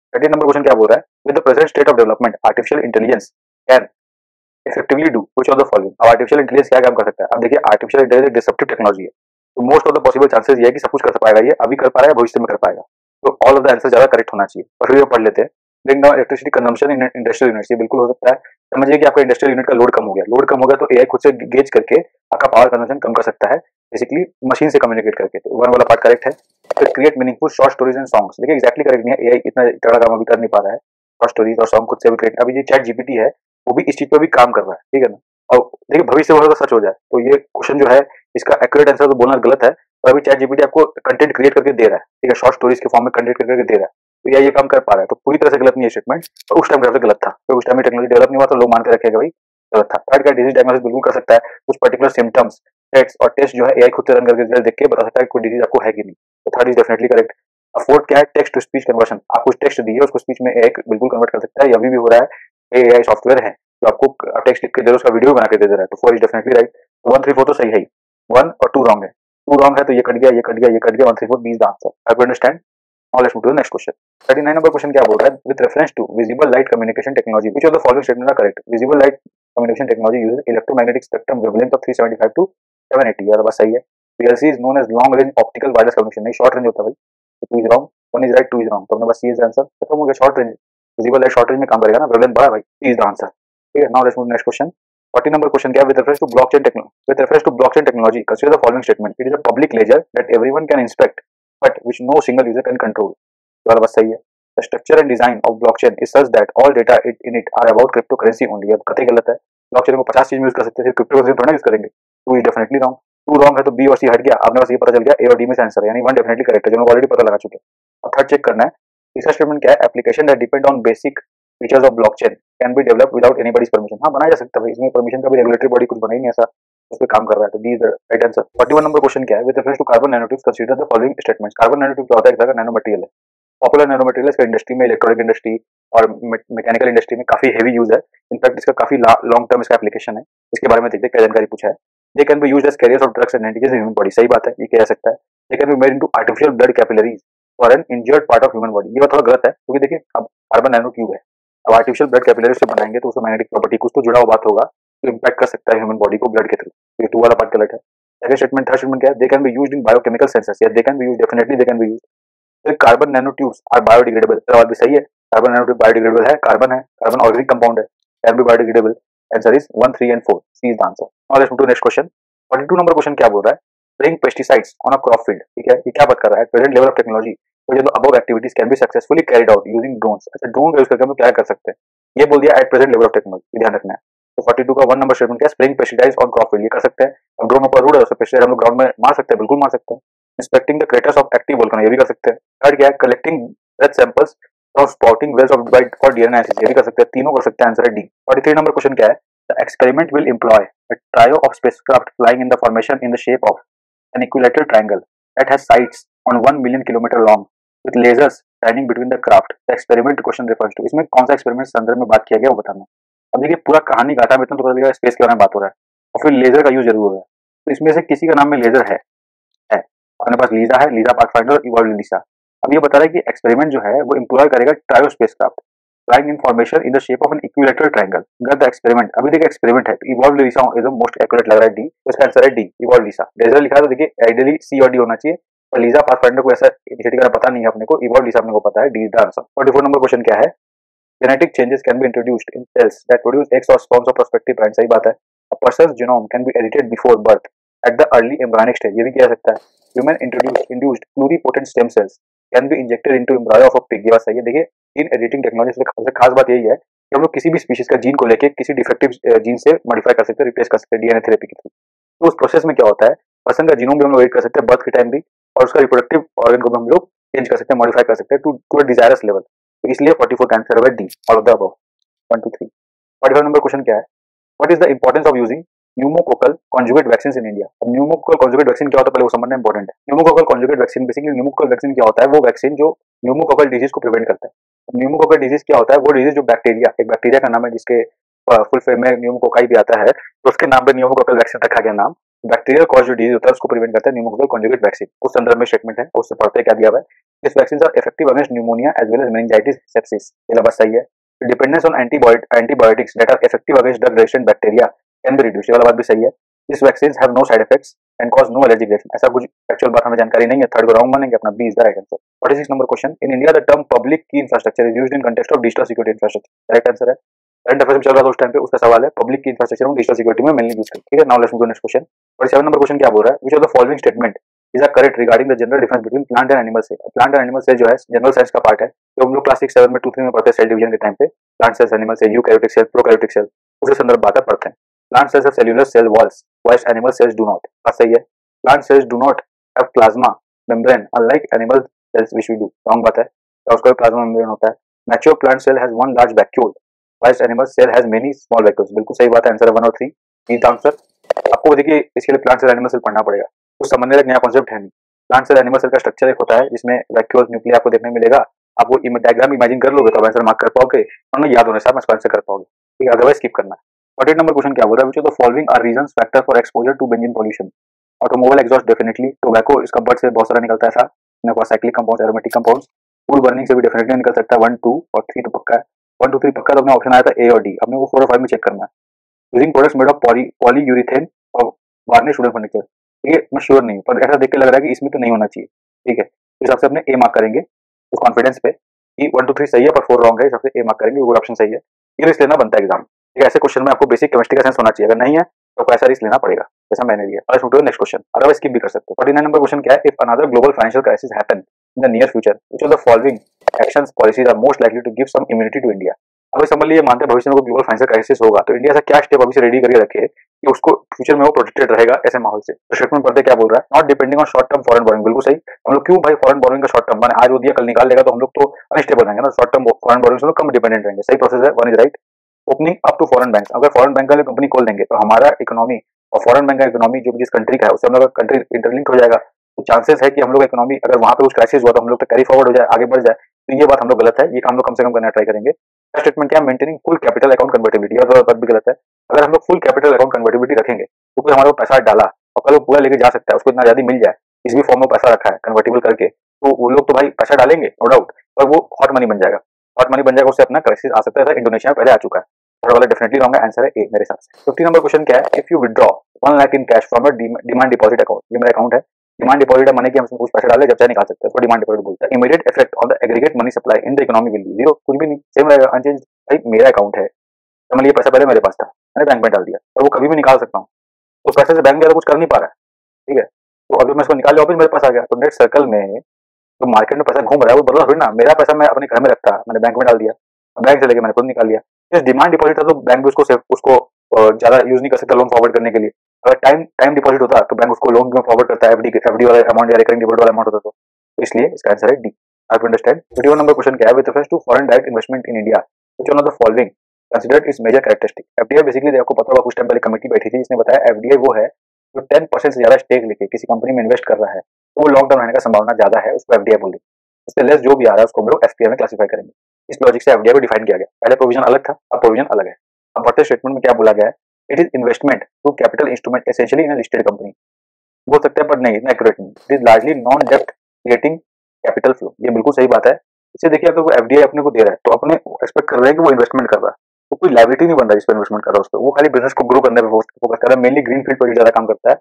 13 नंबर क्वेश्चन क्या बोल रहा है, with the present state of development artificial intelligence can effectively do which of the following. अब आर्टिफिशियल इंटेलिजेंस क्या काम कर सकता है। अब देखिए आर्टिफिशियल इंटेलिजेंस डिसरप्टिव टेक्नोलॉजी है, तो most of the possible chances ये है कि सब कुछ कर पाएगा, ये अभी कर पा रहा है, भविष्य में कर पाएगा, तो ऑल ऑफ द आंसर ज्यादा करेक्ट होना चाहिए। और फिर ये पढ़ लेते हैं, bring down electricity consumption in industrial units, ये बिल्कुल हो सकता है। समझिए कि आपका इंडस्ट्रियल यूनिट का लोड कम हो गया, लोड कम हो गया तो एआई खुद से गेज करके आपका पावर कंजम्पशन कम कर सकता है, बेसिकली मशीन से कम्युनिकेट करके। तो वन वाला पार्ट करेक्ट है। फिर create meaningful short stories and songs, देखिए एक्जैक्टली करेक्ट नहीं है, एआई इतना तगड़ा काम अभी कर नहीं पा रहा है, शॉर्ट स्टोरीज और सॉन्ग खुद से भी क्रिएट। अभी ये चैट जीपीटी है वो भी इस चीज पर भी काम कर रहा है, ठीक है ना। और देखिए भविष्य में सच हो जाए तो ये क्वेश्चन जो है इसका एक्यूरेट आंसर तो बोलना गलत है, पर अभी चैट जीपीटी आपको कंटेंट क्रिएट करके दे रहा है, ठीक है, शॉर्ट स्टोरीज के फॉर्म में कंटेंट करके दे रहा है, तो ये काम कर पा रहा है, तो पूरी तरह से गलत नहीं है स्टेटमेंट, और उस टाइम गलत था, तो उस टाइम टेक्नोलॉजी डेवलप नहीं हुआ तो लोग मान के रखेगा भाई गलत था। थर्ड का डिजीज डायग्नोसिस बिल्कुल कर सकता है, कुछ पर्टिकुलर सिम्टम्स टेस्ट और टेस्ट जो है एआई खुद से रन करके रिजल्ट देख के बता सकता है कोई डिजीज आपको है कि नहीं, तो third is definitely correct. Fourth क्या है, टेक्स्ट टू स्पीच कन्वर्शन, आप कुछ टेक्स्ट दिए उसको स्पीच में एआई बिल्कुल कन्वर्ट कर सकता है, अभी भी हो रहा है, एआई सॉफ्टवेयर है तो आपको टेक्स्ट लिख के दे दो उसका वीडियो बना के दे दे रहा है, तो 4 इज डेफिनेटली राइट। 1 3 4 तो सही है ही, 1 और 2 रॉन्ग है, 2 रॉन्ग है तो ये कट गया, ये कट गया, ये कट गया, 1 3 4 B is the answer. I understand. Now let's move to the next question. 39 number question क्या बोल रहा है, with reference to visible light communication technology which of the following statement are correct. Visible light communication technology uses electromagnetic spectrum wavelength of 375 to 780, और बस सही है। PLC is known as long range optical wireless communication, नहीं short range होता है भाई, तो 2 is wrong, 1 is right, 2 is wrong, तो हमने बस सी इज आंसर खत्म हो गया। Short range visible light short range में काम करेगा ना, वेवलेंथ बड़ा भाई, सी इज द आंसर, ठीक है। Now let's move to next question. 40 number question क्या है, with reference to blockchain technology, with reference to blockchain technology consider the following statement, it is a public ledger that everyone can inspect but which no single user can control, तो बस सही है। The structure and design of blockchain is such that all data in it are about cryptocurrency only, अब कतई गलत है, blockchain को 50 चीज में यूज कर सकते हैं, सिर्फ क्रिप्टोकरेंसी थोड़ा यूज करेंगे, 2 इज डेफिनेटली रॉन्ग, 2 रॉन्ग है तो बी और सी हट गया, आपने बस ये पता चल गया ए और डी में से आंसर है, यानी 1 डेफिनेटली करेक्ट है जो लोग ऑलरेडी पता लगा चुके हैं। अब थर्ड चेक करना है, तीसरा स्टेटमेंट क्या है, application that depend on basic features of blockchain can be developed without anybody's permission, हाँ बनाया जा सकता है भाई, इसमें परमिशन का भी रेगुलेटरी बॉडी कुछ बना ही नहीं ऐसा उस पर काम कर रहा है, तो D is the right answer. 41 number question क्या है, with reference to carbon nanotubes consider the following statements. Carbon nanotube क्या होता है, एक तरह का नैनो मटेरियल है, पॉपुलर नैनो मटेरियल्स का इंडस्ट्री में, इलेक्ट्रॉनिक इंडस्ट्री और मैकेनिकल इंडस्ट्री में काफी हेवी यूज है, इनफैक्ट इसका काफी लॉन्ग टर्म इसका एप्लीकेशन है, इसके बारे में देखते हैं क्या जानकारी पूछा है। They can be used as carriers of drugs and antigen in human body, सही बात है, ये कह सकता है। They can be made into artificial blood capillaries for an injured part of human body, ये बात थोड़ा गलत है क्योंकि देखिए अब कार्बन नैनो ट्यूब है, अब आर्टिफिशियल ब्लड कैपिलरीज से बनाएंगे तो उसमें मैग्नेटिक प्रॉपर्टी कुछ तो जुड़ा हुआ बात होगा तो इम्पैक्ट कर सकता है ह्यूमन बॉडी को ब्लड के थ्रू, ये 2 वाला पार्ट गलत है। सेकंड स्टेटमेंट, थर्ड स्टेटमेंट क्या है, they can be used in biochemical sensors, या they can be used, definitely they can be used. Carbon nano tubes are biodegradable, सवाल भी सही है, कार्बन नैनो ट्यूब बायोडिग्रेडेबल है, कार्बन है, कार्बन ऑर्गेनिक कंपाउंड है, can be biodegradable, answer is 1 3 and 4, C is the answer. Now let's move to next question. 42 number question क्या बोल रहा है, spraying pesticides on a crop field, ठीक है, ये क्या बात कर रहा है, present level of technology the above activities can be successfully carried out using drones, अच्छा ड्रोन का यूज करके हम क्या कर सकते हैं, ये बोल दिया at present level of technology, ध्यान रखना है। तो 42 का 1 नंबर स्टेटमेंट क्या है, spraying pesticides on crop field, ये कर सकते हैं, अब ड्रोन ऊपर उड़ रहा है उससे पेस्टिसाइड हम लोग ग्राउंड में मार सकते हैं, बिल्कुल मार सकते हैं। Inspecting the craters of active volcano, ये भी कर सकते हैं। थर्ड क्या है, collecting breath samples of spouting whales of blight for DNA analysis, ये भी कर सकते हैं, तीनों कर सकते हैं, आंसर है डी। 43 नंबर क्वेश्चन क्या है, the experiment will employ a trio of spacecraft flying in the formation in the shape of an equilateral triangle that has sides on 1 million kilometre long with lasers shining between the craft, the experiment question refers to, इसमें कौन सा experiment संदर्भ में बात किया गया वो बताना। अब देखिए पूरा कहानी घाटा में इतना तो पता लगा स्पेस के बारे में बात हो रहा है और फिर लेजर का यूज जरूर हो रहा है, तो इसमें से किसी का नाम में लेजर है अपने पास, लीजा है, लीजा पाथफाइंडर और इवॉल्व लीसा। अब ये बता रहा है कि एक्सपेरिमेंट जो है वो एम्प्लॉय करेगा trio spacecraft flying in formation in the shape of an equilateral triangle, the experiment, अभी देखिए एक्सपेरिमेंट है, evolve LISA is the most accurate लग रहा है डी, तो इसका आंसर है डी, इवॉल्व लीसा। लेजर लिखा है तो देखिए आइडियली सी और डी होना चाहिए, और लीजा पाथफाइंडर को ऐसा इनिशिएटिव का पता नहीं है अपने को, इवॉल्व लीसा अपने को पता है, D is the answer. 44 number question क्या है, genetic changes can be introduced in cells that produce eggs or sperms of prospective parents, सही बात है। A person's genome can be edited before birth at the early embryonic stage, ये भी किया जा सकता है। Human induced pluripotent stem cells can be injected into embryo of a pig, ये बात सही है। देखिए जीन एडिटिंग टेक्नोलॉजी से खास बात यही है कि हम लोग किसी भी स्पीशीज का जीन को लेके किसी डिफेक्टिव जीन से मॉडिफाई कर सकते हैं, रिप्लेस कर सकते हैं डीएनए थेरेपी के थ्रू। तो उस प्रोसेस में क्या होता है, पर्सन का जीनोम भी हम लोग एडिट कर सकते हैं बर्थ के टाइम भी, और उसका रिप्रोडक्टिव ऑर्गन को भी हम लोग चेंज कर सकते हैं, मॉडिफाई कर सकते हैं टू डिजायरस लेवल, तो इसलिए 44 का आंसर है D, all of the above. 1 2 3। 45 number question क्या है, what is the importance of using pneumococcal conjugate vaccine in India. अब न्यूमोकोकल कॉन्जुगेट वैक्सीन क्या होता है पहले वो समझना इंपॉर्टेंट है। Pneumococcal conjugate vaccine, basically pneumococcal vaccine क्या होता है, वो वैक्सीन जो न्यूमोकोकल डिजीज को प्रिवेंट करता है। न्यूमोकोकल डिजीज क्या होता है, वो डिजीज जो बैक्टीरिया, एक बैक्टीरिया का नाम है जिसके फुल फॉर्म में न्यूमोकोकाई भी आता है, तो उसके नाम पे न्यूमोकोकल वैक्सीन रखा गया नाम। बैक्टीरियल कॉज जो डिजीज होता है उसको प्रिवेंट करता है न्यूमोकोकल कॉन्जुगेट वैक्सीन, उस संदर्भ में स्टेटमेंट है, उससे पढ़ते क्या दिया हुआ है, this vaccine are effective against pneumonia as well as meningitis sepsis. ये बात सही है। Dependence on antibiotics that are effective against drug resistant bacteria can be reduced. ये वाला बात भी सही है। This vaccine have no side effects and cause no allergic reaction. ऐसा कुछ एक्चुअल बात हमें जानकारी नहीं है, थर्ड को रॉन्ग मानेंगे, अपना B is the right answer. 46 number question, in India the term public key infrastructure is used in context of digital security infrastructure. Right answer है। करंट अफेयर्स में चल रहा था उस टाइम पे, उसका सवाल है पब्लिक की इंफ्रास्ट्रक्चर में डिजिटल सिक्योरिटी में मेनली यूज करते हैं। ठीक है, now let's go next question. 47 number question क्या बोल रहा है, which of the following statement is a correct regarding the general difference between plant and animal cell. Plant and animal cell जो है जनरल साइंस का पार्ट है, जो हम लोग क्लास 6 7 में 2 3 में पढ़ते हैं सेल डिवीजन के टाइम पे। Plant cells, animal cell, eukaryotic cell, prokaryotic cell, उसके संदर्भ बातें पढ़ते हैं। Plant cells have cellular cell walls whilst animal cells do not. बात सही है। Plant cells do not have plasma membrane unlike animal cells which we do. Wrong बात है, उसका प्लाज्मा मेम्ब्रेन होता है। Mature plant cell has one large vacuole whilst animal cell has many small vacuoles. बिल्कुल सही बात है, आंसर है 1 और 3 इज आंसर। आपको देखिए इसके लिए प्लांट सेल एनिमल सेल पढ़ना पड़ेगा, कुछ समझने का नया कॉन्सेप्ट है नहीं। प्लांट सेल एनिमल सेल का स्ट्रक्चर एक होता है जिसमें वैक्यूल न्यूक्लिया आपको देखने मिलेगा। आप वो डायग्राम इमेजिन कर लोगे तो आंसर मार्क कर पाओगे, और याद होने से आप आंसर कर पाओगे। ठीक है, अदरवाइज स्किप करना। 48 नंबर क्वेश्चन क्या बोल रहा है, which of the following are reasons factor for exposure to benzene pollution. Automobile exhaust definitely, tobacco इसका बट से बहुत सारा निकलता है, ऐसा अपने पास cyclic compounds, aromatic compounds. Food burning से भी डेफिनेटली निकल सकता है। 1 2 और 3 तो पक्का है। 1 2 3 पक्का, तो अपने ऑप्शन आया था ए और डी, अपने को 4 और 5 में चेक करना है। Using products made of polyurethane और वार्निश वुडन फर्नीचर। ठीक है, मैं श्योर नहीं हूँ पर ऐसा देख के लग रहा है कि इसमें तो नहीं होना चाहिए। ठीक है, इस हिसाब से अपने ए मार्क करेंगे उस कॉन्फिडेंस पे कि 1 2 3 सही है पर 4 रॉन्ग है, इस हिसाब से ए मार्क करेंगे, वो ऑप्शन सही है। ये रिस्क लेना बनता है एग्जाम। ठीक है, ऐसे क्वेश्चन में आपको बेसिक केमिस्ट्री का सेंस होना चाहिए, अगर नहीं है तो आपको ऐसा रिस्क लेना पड़ेगा जैसा मैंने लिया। और सुनो नेक्स्ट क्वेश्चन, अदरवाइज स्किप भी कर सकते हो। 49 नंबर क्वेश्चन क्या है, if another global financial crisis happen in the near future which of the following actions policies are most likely to give some immunity to India. अगर समझ लीजिए मानते हैं भविष्य में कोई ग्लोबल फाइनेंशियल क्राइसिस होगा तो इंडिया से क्या स्टेप अभी से रेडी करके रखे कि उसको फ्यूचर में वो प्रोटेक्टेड रहेगा ऐसे माहौल से। तो स्टेटमेंट पढ़ते क्या बोल रहा है, not depending on short term foreign borrowing. बिल्कुल सही। हम लोग क्यों भाई फॉरेन बोरिंग का शॉर्ट टर्म, माने आज वो दिया कल निकाल लेगा तो हम लोग तो अनस्टेबल रहेंगे ना। शॉर्ट टर्म फॉरेन बोरिंग से हम लोग कम डिपेंडेंट रहेंगे। सही प्रोसेस है, 1 is right. Opening up to foreign bank, अगर फॉरेन बैंक वाले कंपनी खोल देंगे तो हमारा इकोनॉमी और फॉरेन बैंक का इकोनॉमी जो जिस कंट्री का है उससे हम लोग का कंट्री इंटरलिंक हो जाएगा। तो चांसेस है कि हम लोग इकोनॉमी अगर वहां पे कुछ क्राइसिस हुआ तो हम लोग तो कैरी फॉरवर्ड हो जाए, आगे बढ़ जाए। तो ये बात हम लोग गलत है, ये काम लोग कम से कम करना ट्राई करेंगे। स्टेटमेंट क्या, maintaining full capital account convertibility, और बात भी गलत है। अगर हम लोग फुल कैपिटल अकाउंट कन्वर्टिबिलिटी रखेंगे तो कोई हमारे को पैसा डाला और कल वो पूरा लेके जा सकता है, उसको इतना ज्यादा मिल जाए, इस भी फॉर्म में पैसा रखा है कन्वर्टिबल करके, तो वो लोग तो भाई पैसा डालेंगे नो डाउट, पर वो हॉट मनी बन जाएगा। हॉट मनी बन जाएगा, उससे अपना क्राइसिस आ सकता है। इंडोनेशिया में पहले आ चुका है। थर्ड वाला डेफिनेटली रॉन्ग है, आंसर है ए मेरे हिसाब से। 50 नंबर क्वेश्चन क्या है, if you withdraw 1 lakh in cash from a demand deposit account. ये मेरा अकाउंट है, डिमांड डिपॉजिट माने कि हम कुछ पैसा डाले जब चाहे निकाल सकते हैं, तो डिमांड डिपॉजिट बोलते हैं। Immediate effect on the aggregate money supply in the economy will be zero, कुछ भी नहीं, सेम रहेगा, अनचेंज। भाई मेरा अकाउंट है, समझ लीजिए पैसा पहले मेरे पास था, मैंने बैंक में डाल दिया और वो कभी भी निकाल सकता हूँ, तो पैसे से बैंक ज्यादा कुछ कर नहीं पा रहा है। ठीक है, तो अगर मैं इसको निकाल लिया वापस मेरे पास आ गया, तो नेट सर्कल में जो मार्केट में पैसा घूम रहा है वो बदला थोड़ी ना। मेरा पैसा मैं अपने घर में रखता, मैंने बैंक में डाल दिया, बैंक से लेके मैंने खुद निकाल लिया। डिमांड डिपॉजिट था तो बैंक भी उसको ज्यादा यूज नहीं कर सकता लोन फॉरवर्ड करने के लिए। अगर टाइम डिपॉजिट होता तो बैंक उसको लोन में फॉरवर्ड करता है, एफडी वाला अमाउंट या रिकरिंग डिपॉजिट वाला अमाउंट होता तो इसलिए इसका आंसर है डी। आप अंडरस्टैंड। 51 नंबर क्वेश्चन क्या है, with reference to foreign direct investment in India which one of the following considered its major characteristic. FDI basically आपको पता होगा कुछ टाइम पहले कमेटी बैठी थी जिसने बताया एफडीआई वो है जो 10% से ज्यादा स्टेक लेके किसी कंपनी में इन्वेस्ट कर रहा है तो वो लॉन्ग टर्म रहने का संभावना ज्यादा है, उसको एफडीआई बोलेंगे। इससे लेस जो भी आ रहा है उसको हम लोग एफपीआई में क्लासिफाई करेंगे। इस लॉजिक से एफडीआई को डिफाइन किया गया। पहले प्रोविजन अलग था, अब प्रोविजन अलग है। अब बढ़ते स्टेटमेंट में क्या बोला गया है, it is investment through capital instrument essentially in a listed company. बोल सकते हैं पर नहीं, इतना एक्यूरेट नहीं। इट इज लार्जली नॉन डेप्ट क्रिएटिंग कैपिटल फ्लो। ये बिल्कुल सही बात है। इससे देखिए अगर वो एफडीआई अपने को दे रहा है तो अपने एक्सपेक्ट कर रहे हैं कि वो इन्वेस्टमेंट कर रहा है, तो कोई लायबिलिटी नहीं बन रहा है जिस पर इन्वेस्टमेंट कर रहा है उस पर, वो खाली बिजनेस को ग्रो करने पर फोकस कर रहा है, मेनली ग्रीन फील्ड पर ज्यादा काम करता है।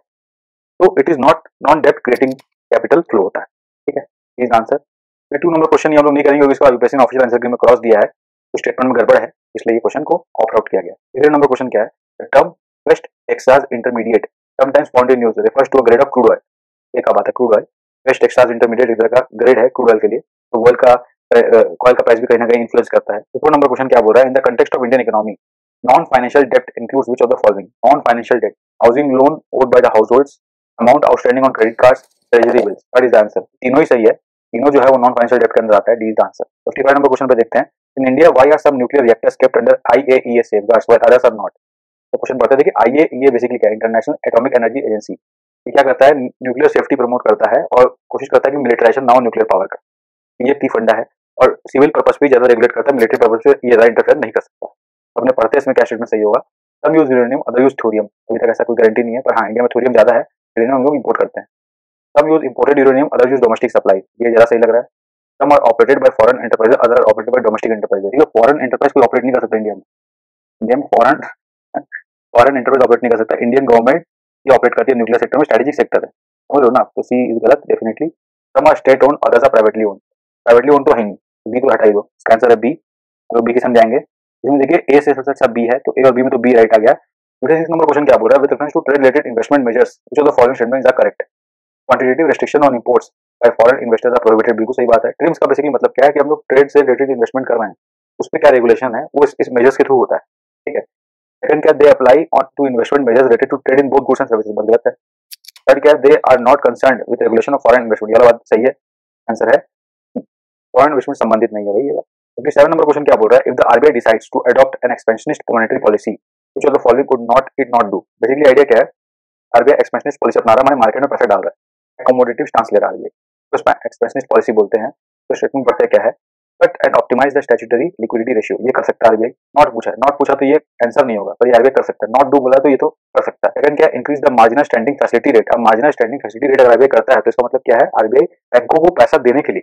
तो इट इज नॉट नॉन डेप्ट क्रिएटिंग कैपिटल फ्लो होता है। ठीक है, इज आंसर। 2 नंबर क्वेश्चन हम लोग नहीं करेंगे क्योंकि इसका यूपीएससी ने ऑफिशियल आंसर की में क्रॉस दिया है, तो स्टेटमेंट में गड़बड़ है, इसलिए ये क्वेश्चन को ऑप्ट आउट किया गया। 3 नंबर क्वेश्चन क्या है, the term West Texas Intermediate sometimes found in news refers to a grade of crude oil. ये क्या बात है, crude oil West Texas Intermediate एक तरह का ग्रेड है क्रूड ऑयल के लिए, तो ऑयल का प्राइस भी कहीं ना कहीं इन्फ्लुएंस करता है। 4 नंबर क्वेश्चन क्या बोल रहा है, in the context of Indian economy non financial डेब्ट includes which of the following. Non financial डेब्ट, housing loan owed by the households, amount outstanding on credit cards, treasury bills. What is the answer? तीनों ही सही है, तीनों जो है वो नॉन फाइनेंशियल डेब्ट के अंदर आता है, D is the answer. 55 number question पे देखते हैं, in India why are some nuclear reactors kept under IAEA safeguards while others are not. तो क्वेश्चन पढ़ते देखिए, आईएईए बेसिकली क्या है, इंटरनेशनल एटॉमिक एनर्जी एजेंसी। ये क्या करता है, न्यूक्लियर सेफ्टी प्रमोट करता है और कोशिश करता है कि मिलिटराइजेशन ना हो न्यूक्लियर पावर का, ये की फंडा है। और सिविल पर्पस पे ज्यादा रेगुलेट करता है, मिलिट्री पर्पस पे ये ज्यादा इंटरफेयर नहीं कर सकता। हमने पढ़ते हैं इसमें क्या स्टेटमेंट सही होगा, some use uranium other use thorium. अभी तक ऐसा कोई गारंटी नहीं है, पर हाँ इंडिया में थोरियम ज्यादा है, यूरेनियम हम लोग इंपोर्ट करते हैं। Some use imported uranium other use domestic supply, ये ज्यादा सही लग रहा है। Some are operated by foreign enterprise, other operated by domestic enterprise. ठीक है, फॉरेन एंटरप्राइज कोई ऑपरेट नहीं कर सकता इंडिया में। इंडिया में फॉरेन फॉरेन एंटरप्राइज ऑपरेट नहीं कर सकता। इंडियन गवर्नमेंट ये ऑपरेट करती है न्यूक्लियर सेक्टर में, स्ट्रेटेजिक सेक्टर है, समझ लो ना। तो सी इज गलत definitely. Some are state owned, others are privately owned. Privately owned तो है नहीं, बी तो हटाई दो, इसका आंसर है बी। तो बी के साथ जाएंगे, इसमें देखिए ए से सबसे अच्छा बी है, तो ए और बी में तो बी राइट आ गया। 26 नंबर क्वेश्चन क्या बोल रहा है, with reference to trade related investment measures which of the following statements are correct. Quantitative restriction on imports by foreign investors are prohibited, बिल्कुल सही बात है। ट्रिम्स का बेसिकली मतलब क्या है कि हम लोग ट्रेड से रिलेटेड इन्वेस्टमेंट कर रहे हैं, उस पर क्या रेगुलेशन है वो इस मेजर्स के थ्रू होता है। ठीक है, सेकंड क्या, they apply on to investment measures related to trade in both goods and services, गलत है। थर्ड क्या, they are not concerned with regulation of foreign investment, ये बात सही है, आंसर है फॉरेन इन्वेस्टमेंट संबंधित नहीं है भाई ये। 57 नंबर क्वेश्चन क्या बोल रहा है, if the RBI decides to adopt an expansionist monetary policy which of the following could not it not do. Basically idea क्या है, आरबीआई एक्सपेंशनिस्ट पॉलिसी अपना रहा है, हमारे मार्केट में पैसा डाल रहा है, अकोमोडेटिव स्टांस ले रहा है, तो उसमें एक्सपेंशनिस्ट पॉलिसी बोलते हैं। तो स्टेटमेंट पढ़ते क्या है, cut and optimise the statutory liquidity ratio, ये कर सकता है आरबीआई। नॉट पूछा है, नॉट पूछा तो ये आंसर नहीं होगा, पर ये आरबीआई कर सकता है। नॉट डू बोला तो ये तो कर सकता है। सेकंड क्या, increase the marginal standing facility rate. अब मार्जिनल स्टैंडिंग फैसिलिटी रेट अगर आरबीआई करता है तो इसका मतलब क्या है, आरबीआई बैंकों को पैसा देने के लिए,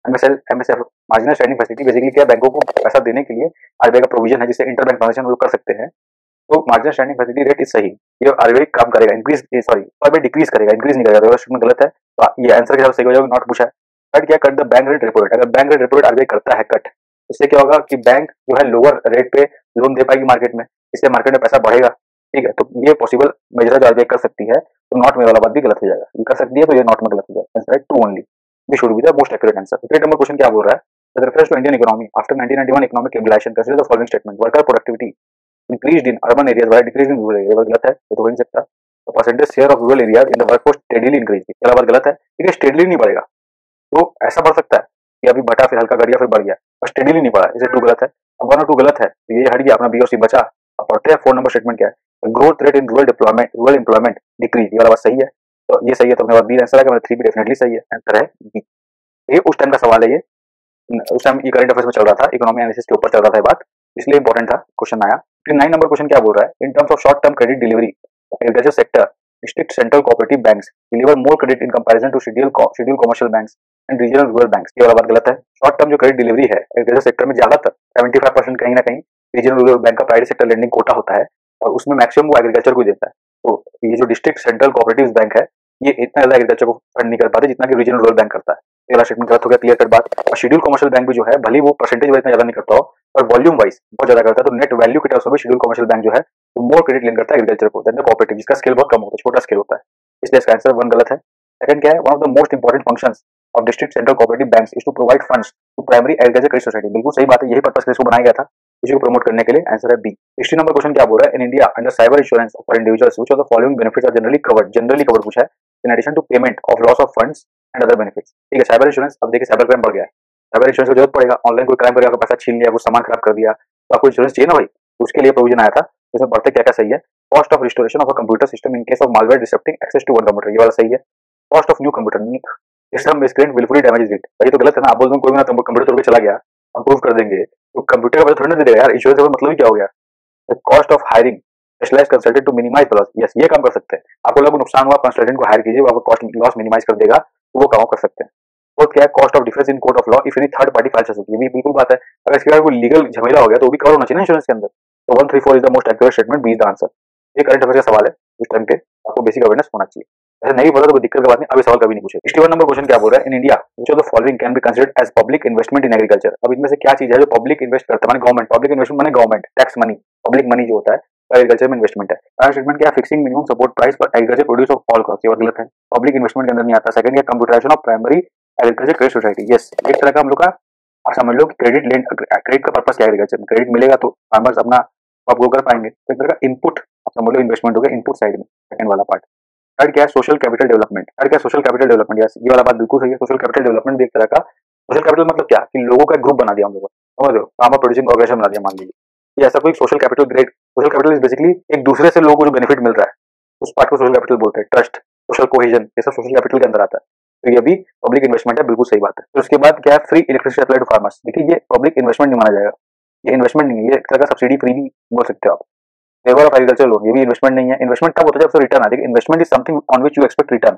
MSF marginal standing facility basically क्या, बैंकों को पैसा देने के लिए आरबीआई का प्रोविजन है, जिससे इंटरबैंक ट्रांजैक्शन वो कर सकते हैं। तो marginal standing facility rate is सही, ये आरबीआई काम करेगा, इंक्रीज सॉरी आरबीआई डिक्रीज करेगा, इंक्रीज नहीं करेगा, तो गलत है। तो ये आंसर के हिसाब से सही हो जाएगा, नॉट पूछा है। कट क्या, cut the bank rate repo rate. अगर bank rate repo rate RBI करता है कट, इससे क्या होगा कि बैंक जो है लोअर रेट पे लोन दे पाएगी मार्केट में, इससे मार्केट में पैसा बढ़ेगा। ठीक है, तो ये पॉसिबल मेजर जो आरबीआई कर सकती है, तो नॉट में वाला बात भी गलत हो जाएगा, ये कर सकती है तो ये नॉट में गलत हो जाएगा। आंसर है two only, this should be the most accurate answer. Third number question क्या बोल रहा है, with reference to Indian economy after 1991 economic stabilisation consider the following statement, worker productivity increased in urban areas while decreased in rural area, गलत है, ये तो हो नहीं सकता। तो percentage share of rural areas in the workforce steadily increase, ये बात गलत है। ठीक है, स्टेडीली नहीं बढ़ेगा, तो ऐसा बढ़ सकता है कि अभी बढ़ा फिर हल्का कर गया फिर बढ़ गया, और स्टेडीली नहीं बढ़ा, इसे टू गलत है। अब 1 और 2 गलत है, तो ये हट गया, अपना बी और सी बचा। अब पढ़ते हैं 4 नंबर स्टेटमेंट क्या है, growth rate in rural employment decrease, ये वाला बात सही है, तो ये सही है, तो अपने पास बी आंसर है, मेरा 3 भी डेफिनेटली सही है, आंसर है बी। ये उस टाइम का सवाल है, ये उस टाइम ये करंट अफेयर्स में चल रहा था, इकोनॉमी एनालिसिस के ऊपर चल रहा था ये बात, इसलिए इंपॉर्टेंट था, क्वेश्चन आया। फिर 9 नंबर क्वेश्चन क्या बोल रहा है, in terms of short term credit delivery agriculture sector district central cooperative banks deliver more credit in comparison to schedule commercial banks and regional rural banks, ये वाला बात गलत है। शॉर्ट टर्म जो क्रेडिट डिलीवरी है एग्रीकल्चर सेक्टर में ज्यादातर 75% कहीं ना कहीं रीजनल रूरल बैंक का प्राइवेट सेक्टर लेंडिंग कोटा होता है, और उसमें मैक्सिमम वो एग्रीकल्चर को देता है। तो ये जो डिस्ट्रिक्ट सेंट्रल कोऑपरेटिव बैंक है, ये इतना ज्यादा एग्रीकल्चर को फंड नहीं कर पाते जितना कि रीजनल रूरल बैंक करता है। ये वाला स्टेटमेंट गलत हो गया, क्लियर कट बात। और शेड्यूल कमर्शियल बैंक भी जो है, भले ही वो परसेंटेज वाइज इतना ज्यादा नहीं करता हो, पर वॉल्यूम वाइज बहुत ज्यादा करता है, तो नेट वैल्यू के टर्म्स में शेड्यूल कमर्शियल बैंक जो है वो मोर क्रेडिट लेन करता है एग्रीकल्चर को देन द कोऑपरेटिव, जिसका स्केल बहुत कम होता है, छोटा स्केल होता है, इसलिए इसका आंसर 1 गलत है। सेकंड क्या है, one of the most important functions of district central cooperative banks is to provide funds to primary agriculture credit society, बिल्कुल सही बात है, यही पर्पस इसको बनाया गया था, इसी को प्रमोट करने के लिए, आंसर है बी। 60 नंबर क्वेश्चन क्या बोल रहा है, in India under cyber insurance for individuals which of the following benefits are generally covered पूछा है, in addition to payment of loss of funds and other benefits. ठीक है, साइबर इंश्योरेंस, अब देखिए साइबर क्राइम बढ़ गया है, साइबर इंश्योरेंस की जरूरत पड़ेगा, ऑनलाइन कोई क्राइम करके आपका पैसा छीन लिया, कुछ सामान खराब कर दिया, तो आपको इंश्योरेंस चाहिए ना भाई, उसके लिए प्रोविजन आया था। इसमें बढ़ते क्या क्या सही है, cost of restoration of a computer system in case of malware disrupting access to one computer, ये वाला सही है। Cost of new computer system miscreant wilfully damage it, ये तो गलत है ना। आप बोल दो कोई ना कंप्यूटर तोड़ के चला गया, हम प्रूव कर देंगे, तो कंप्यूटर का पैसा थोड़ी ना दे देगा यार, इंश्योरेंस का मतलब ही क्या हो गया। Cost of hiring specialised consultant to minimise loss, yes ये काम कर सकते हैं, आपको लोगों को नुकसान हुआ, कंसल्टेंट को हायर कीजिए, वो आपको कॉस्ट लॉस मिनिमाइज कर देगा, तो वो काम कर सकते हैं। फोर्थ क्या है, cost of difference in court of law if any third party files suit, ये भी बिल्कुल बात है, अगर इसके बाद कोई लीगल झमेला हो गया तो वो भी कवर होना चाहिए ना इंश्योरेंस के अंदर। तो 134 is the most accurate statement, B is the answer. ये करंट अफेयर का सवाल है, उस टाइम के आपको बेसिक अवेयरनेस होना चाहिए, ऐसा नहीं पता तो कोई दिक्कत की बात नहीं, अभी सवाल कभी नहीं पूछे। 61 नंबर क्वेश्चन क्या बोल रहा है, in India which of the following can be considered as public investment in agriculture, अब इनमें से क्या चीज है जो पब्लिक इन्वेस्ट करता है, माने गवर्नमेंट, पब्लिक इन्वेस्टमेंट माने government tax money, public money जो होता है एग्रीकल्चर में इन्वेस्टमेंट है। पहला स्टेटमेंट क्या है, fixing minimum support price for agriculture produce of all crops, ये गलत है, पब्लिक इन्वेस्टमेंट के अंदर नहीं आता। सेकंड क्या, computerisation of primary agriculture credit society, yes एक तरह का हम लोग का, आप समझ लो कि क्रेडिट का पर्पस क्या है, एग्रीकल्चर में क्रेडिट मिलेगा तो फार्मर्स अपना आप ग्रो कर पाएंगे, तो एक तरह का इनपुट आप समझ लो, इन्वेस्टमेंट हो गया इनपुट साइड में, सेकंड वाला पार्ट। थर्ड क्या है, सोशल कैपिटल डेवलपमेंट, थर्ड क्या सोशल कैपिटल डेवलपमेंट, यस ये वाला बात बिल्कुल सही है, सोशल कैपिटल डेवलपमेंट भी एक तरह का, सोशल कैपिटल मतलब क्या कि लोगों का ग्रुप बना दिया हम लोगों ने, समझ लो फार्मर प्रोड्यूसिंग ऑर्गेनाइजेशन बना दिया मान लीजिए, ये ऐसा कोई social capital grade, social capital is basically एक दूसरे से लोगों को जो बेनिफिट मिल रहा है उस पार्ट को सोशल कैपिटल बोलते हैं, ट्रस्ट, सोशल कोहेजन, ये सब सोशल कैपिटल के अंदर आता है, तो ये भी पब्लिक इन्वेस्टमेंट है, बिल्कुल सही बात है। तो उसके बाद क्या है, free electricity apply to farmers, देखिए ये पब्लिक इन्वेस्टमेंट नहीं माना जाएगा, ये इन्वेस्टमेंट नहीं है, ये एक तरह का सब्सिडी फ्री भी बोल सकते हो आप। फेवर ऑफ एग्रीकल्चर लोन, ये भी इन्वेस्टमेंट नहीं है, इन्वेस्टमेंट तब होता है जब रिटर्न आती है, investment is something on which you expect return,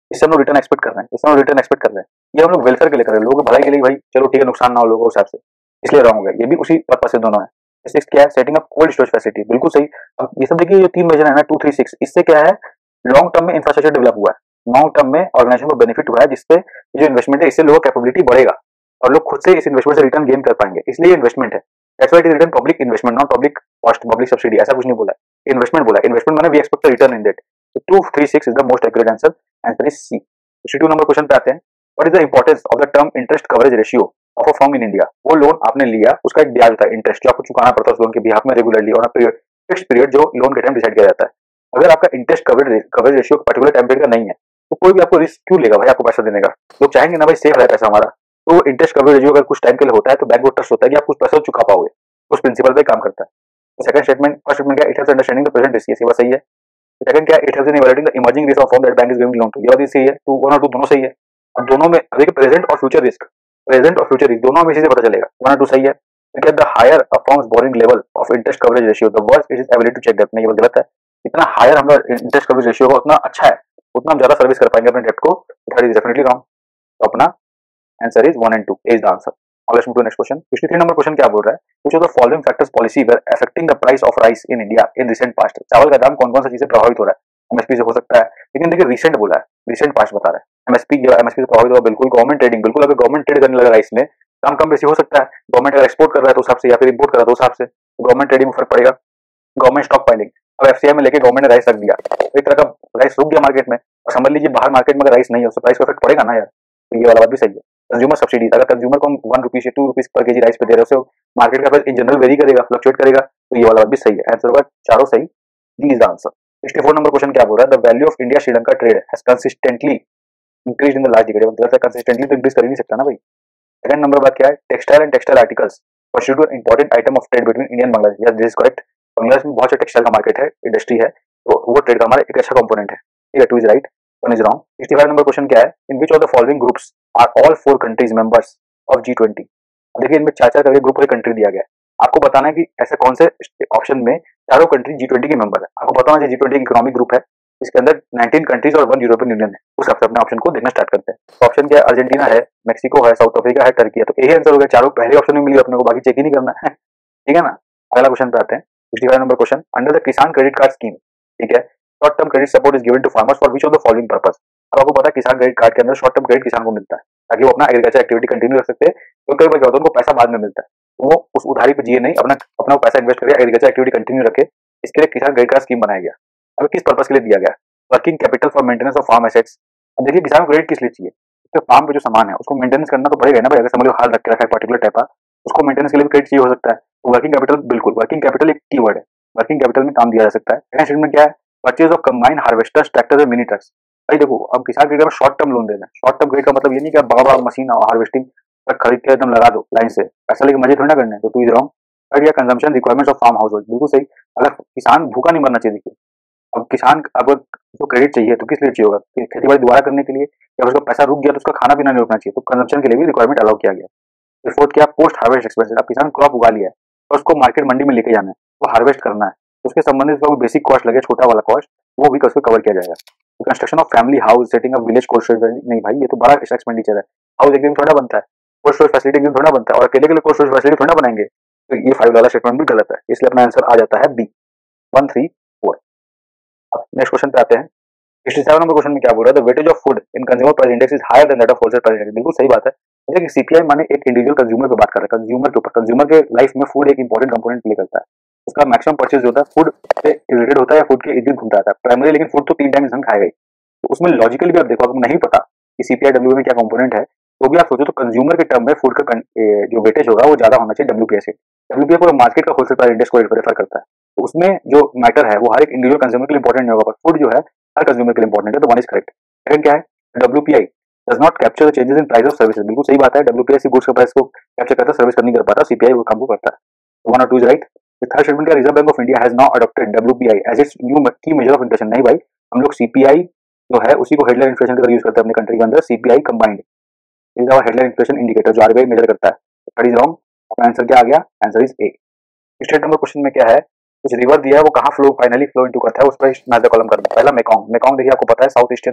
इससे हम लोग रिटर्न एक्सपेक्ट कर रहे हैं, इससे हम लोग रिटर्न एक्सपेक्ट कर रहे हैं, ये हम लोग वेलफेयर के लिए कर रहे हैं, लोगों की भलाई के लिए, भाई चलो ठीक है नुकसान ना हो लोगों के हिसाब से, इसलिए रॉन्ग हो गया। ये भी उसी पर्पस से दोनों है। सिक्स क्या है, setting up cold storage facility, बिल्कुल सही। अब ये सब देखिए, ये 3 मेजर है ना 2 3 6, इससे क्या है, लॉन्ग टर्म में इंफ्रास्ट्रक्चर डेवलप हुआ है, लॉन्ग टर्म में ऑर्गेनाइजेशन को बेनिफिट हुआ है, जिससे जो इन्वेस्टमेंट है इससे लोगों कैपेबिलिटी बढ़ेगा और लोग खुद से इस इन्वेस्टमेंट से रिटर्न गेन कर पाएंगे, इसलिए इन्वेस्टमेंट है। That's why it is written public investment, not public cost, public subsidy, ऐसा कुछ नहीं बोला है, इन्वेस्टमेंट बोला है। इन्वेस्टमेंट माने we expect return in that. So 236 is the most accurate answer. Answer is C. 62 number question पे आते हैं। What is the importance of the term interest coverage ratio of a firm in India? वो loan आपने लिया, उसका एक ब्याज होता है, इंटरेस्ट जो आपको चुकाना पड़ता है उस लोन के बिहाफ में रेगुलरली और पीरियड, फिक्स्ड पीरियड जो लोन के टाइम डिसाइड किया जाता है। अगर आपका interest coverage ratio particular time period का नहीं है, तो कोई भी आपको रिस्क क्यों लेगा भाई आपको पैसा देने का? लोग चाहेंगे ना भाई सेफ रहे पैसा हमारा, तो इंटरेस्ट कवरेज रेशियो अगर कुछ टाइम के लिए होता है तो बैंक को ट्रस्ट होता है कि आप कुछ पैसा चुका पाओगे, उस प्रिंसिपल पे काम करता है। सेकंड स्टेटमेंट, फर्स्ट स्टेटमेंट क्या, it helps understanding the present risk, ये सही है। सेकंड क्या, it helps in evaluating the emerging risk of firm that bank is giving loan to, ये बात भी सही है। टू वन और टू दोनों सही है। अब दोनों में देखिए प्रेजेंट और फ्यूचर रिस्क, प्रेजेंट और फ्यूचर रिस्क दोनों में इसी से पता चलेगा, वन और टू सही है। Because the higher a firm's borrowing level of interest coverage ratio, the worse it is ability to check debt, नहीं ये बात गलत है। इतना हायर हमारा इंटरेस्ट कवरेज रेशियो होगा उतना अच्छा है, उतना हम ज्यादा सर्विस कर पाएंगे अपने डेट को, दैट इज डेफिनेटली रॉन्ग। तो अपना answer is 1 and 2, A is the answer. Now let's move to the next question. 63 number question क्या बोल रहा है, which of the following factors policy were affecting the price of rice in India in recent past? चावल का दाम कौन-कौन सी चीजें प्रभावित हो रहा है? एमएसपी से हो सकता है, लेकिन देखिए रिसेंट बोला है, रिसेंट पास्ट बता रहा है। एमएसपी से प्रभावित हुआ बिल्कुल, गवर्नमेंट ट्रेडिंग, बिल्कुल अगर गवर्नमेंट ट्रेड करने लगा राइस में, दाम कम बेसी हो सकता है। गवर्नमेंट अगर एक्सपोर्ट कर रहा है तो उस हिसाब से, या फिर इंपोर्ट कर रहा है तो उस हिसाब से गवर्नमेंट ट्रेडिंग में फर्क पड़ेगा। गवर्नमेंट स्टॉक पाइलिंग, अब एफसीआई में लेके गवर्नमेंट ने राइस रख दिया, तो एक तरह का राइस रुक गया मार्केट में, और समझ लीजिए बाहर मार्केट में अगर राइस नहीं है उससे प्राइस को इफेक्ट पड़ेगा ना यार, तो ये वाला बात भी सही है। कंज्यूमर सब्सिडी, अगर कंज्यूमर को हम 1 रुपीज या 2 रुपीज पर केजी राइस पे दे रहे हैं, उससे मार्केट का प्राइस इन जनरल वेरी करेगा, फ्लक्चुएट करेगा, तो ये वाला बात भी सही है। आंसर होगा चारों सही, D is the answer. 64 number question क्या बोल रहा है, the value of India Sri Lanka trade has consistently increased in the last decade, मतलब कंसिस्टेंटली तो इंक्रीज कर ही नहीं सकता ना भाई। सेकंड नंबर बात क्या है, textile and textile articles constitute an important item of trade between India and Bangladesh, yes this is correct। Bangladesh में बहुत से टेक्सटाइल का मार्केट है, इंडस्ट्री है, तो वो ट्रेड का हमारा एक अच्छा कंपोनेंट है, ठीक है। 2 is right, 1 is wrong। 65 number question क्या है, in which of the following groups are all 4 countries members of G20? देखिए इनमें 4 करके ग्रुप और कंट्री दिया गया है, आपको बताना है कि ऐसे कौन से ऑप्शन में चारों कंट्री G20 के मेंबर है। आपको पता होना चाहिए G20 इकोनॉमिक ग्रुप है, इसके अंदर 19 कंट्रीज और 1 यूरोपियन यूनियन है। उस हिसाब से अपने ऑप्शन को देखना स्टार्ट करते हैं। तो ऑप्शन क्या है, अर्जेंटीना है, मेक्सिको है, साउथ अफ्रीका है, टर्की है, तो यही आंसर हो गया, चारों पहले ऑप्शन में मिली अपने को, बाकी चेक ही नहीं करना है, ठीक है ना। अगला क्वेश्चन पे आते हैं, 65 number question, under the Kisan credit card scheme, ठीक है, short term credit support is given to farmers for which of the following purpose. अब आपको पता है किसान क्रेडिट कार्ड के अंदर शॉर्ट टर्म क्रेडिट किसान को मिलता है ताकि वो अपना एग्रीकल्चर एक्टिविटी कंटिन्यू रख सकते हैं, तो कई बार क्या होता है उनको पैसा बाद में मिलता है, वो उस उधारी पे जिए नहीं, अपना अपना पैसा इन्वेस्ट करके एग्रीकल्चर एक्टिविटी कंटिन्यू रखे, इसके लिए किसान क्रेडिट कार्ड स्कीम बनाया गया। अब किस पर्पस के लिए दिया गया, working capital for maintenance of farm assets. अब देखिए किसान को क्रेडिट किस लिए चाहिए, तो फार्म पे जो सामान है उसको मेंटेनेंस करना तो पड़ेगा ना भाई, अगर समझ लो हाल रख के रखा है पर्टिकुलर टाइप का, उसको मेंटेनेंस के लिए भी क्रेडिट चाहिए हो सकता है, तो वर्किंग कैपिटल, बिल्कुल वर्किंग कैपिटल एक कीवर्ड है, वर्किंग कैपिटल में काम दिया जा सकता है। सेकंड स्टेटमेंट क्या है, purchase of combine harvesters, tractors और मिनी ट्रक्स। भाई देखो अब किसान क्रेडिट में शॉर्ट टर्म लोन देना है, शॉर्ट टर्म क्रेडिट का मतलब ये नहीं कि आप बड़ा बड़ा मशीन हार्वेस्टिंग खरीद के एकदम लगा दो लाइन से, पैसा लेके मजे थोड़ी ना करने, तो 2 इज रॉन्ग। थर्ड या consumption requirements of farm household, बिल्कुल सही। अगर किसान भूखा नहीं मरना चाहिए, देखिए अब किसान अगर उसको क्रेडिट चाहिए तो किस लिए चाहिए होगा, खेती बाड़ी दोबारा करने के लिए, या उसका पैसा रुक गया तो उसका खाना पीना नहीं रुकना चाहिए, तो कंजम्पशन के लिए भी रिक्वायरमेंट अलाउ किया गया। फिर फोर्थ क्या, पोस्ट हार्वेस्ट एक्सपेंसेस, अब किसान क्रॉप उगा लिया है और उसको मार्केट मंडी में लेके जाना है, वो हार्वेस्ट करना है, तो उसके संबंधित जो बेसिक कॉस्ट लगे, छोटा वाला कॉस्ट, वो भी उसको कवर किया जाएगा। तो construction of family house, setting of village cold storage, नहीं भाई ये तो बड़ा एक्सपेंडिचर है, हाउस एक दिन थोड़ा बनता है, कोल्ड स्टोरेज फैसिलिटी एक दिन थोड़ा बनता है, और अकेले के लिए कोल्ड स्टोरेज फैसिलिटी थोड़ा बनाएंगे, तो ये 5 वाला स्टेटमेंट भी गलत है, इसलिए अपना आंसर आ जाता है बी, 1 3 4। नेक्स्ट क्वेश्चन पे आते हैं, 67 नंबर क्वेश्चन में क्या बोल रहा है, the weightage of food in consumer price index is higher than that of wholesale price index, बिल्कुल सही बात है। देखिए सीपीआई माने एक इंडिविजुअल कंज्यूमर पे बात कर रहा है, कंज्यूमर के ऊपर, कंज्यूमर के लाइफ में फूड एक इंपॉर्टेंट कंपोनेंट प्ले करता है, उसका मैक्सिमम परचेज जो होता है फूड से रिलेटेड होता है, या फूड के इर्द गिर्द घूमता रहता है प्राइमरी, लेकिन फूड तो 3 टाइम इंसान खाएगा ही, तो उसमें लॉजिकली भी आप देखो, आपको नहीं पता कि सीपीआई डब्ल्यू में क्या कंपोनेंट है, तो भी आप सोचो तो कंज्यूमर के टर्म में फूड का जो वेटेज होगा वो ज्यादा होना चाहिए डब्ल्यूपीआई से। डब्ल्यूपीआई पूरा मार्केट का होलसेल प्राइस इंडेक्स को रेफर करता है, तो उसमें जो मैटर है वो हर एक इंडिविजुअल कंज्यूमर के लिए इंपॉर्टेंट नहीं होगा, पर फूड जो है हर कंज्यूमर के लिए इंपॉर्टेंट है, तो 1 इज करेक्ट। सेकंड क्या है, WPI does not capture the changes in price of services, बिल्कुल सही बात है, डब्ल्यूपीआई से गुड्स के प्राइस को कैप्चर करता है, सर्विस कर नहीं कर पाता, सीपीआई वो काम को करता है। 1 और 2 इज राइट। थर्ड स्टेटमेंट का, Reserve Bank of India has now adopted WPI as its new key measure of inflation, नहीं भाई हम लोग सीपीआई जो है उसी को हेडलाइन इन्फ्लेशन की तरह यूज करते हैं अपने कंट्री के अंदर, CPI combined is our headline inflation indicator जो आरबीआई मेजर करता है। थर्ड इज रॉन्ग, अपना आंसर क्या आ गया, answer is A. State number question में क्या है, कुछ रिवर दिया है, वो कहाँ फ्लो फाइनली फ्लो इनटू करता है, उस पर मैच द कॉलम करना। पहला मेकॉन्ग, मेकॉन्ग देखिए आपको पता है south eastern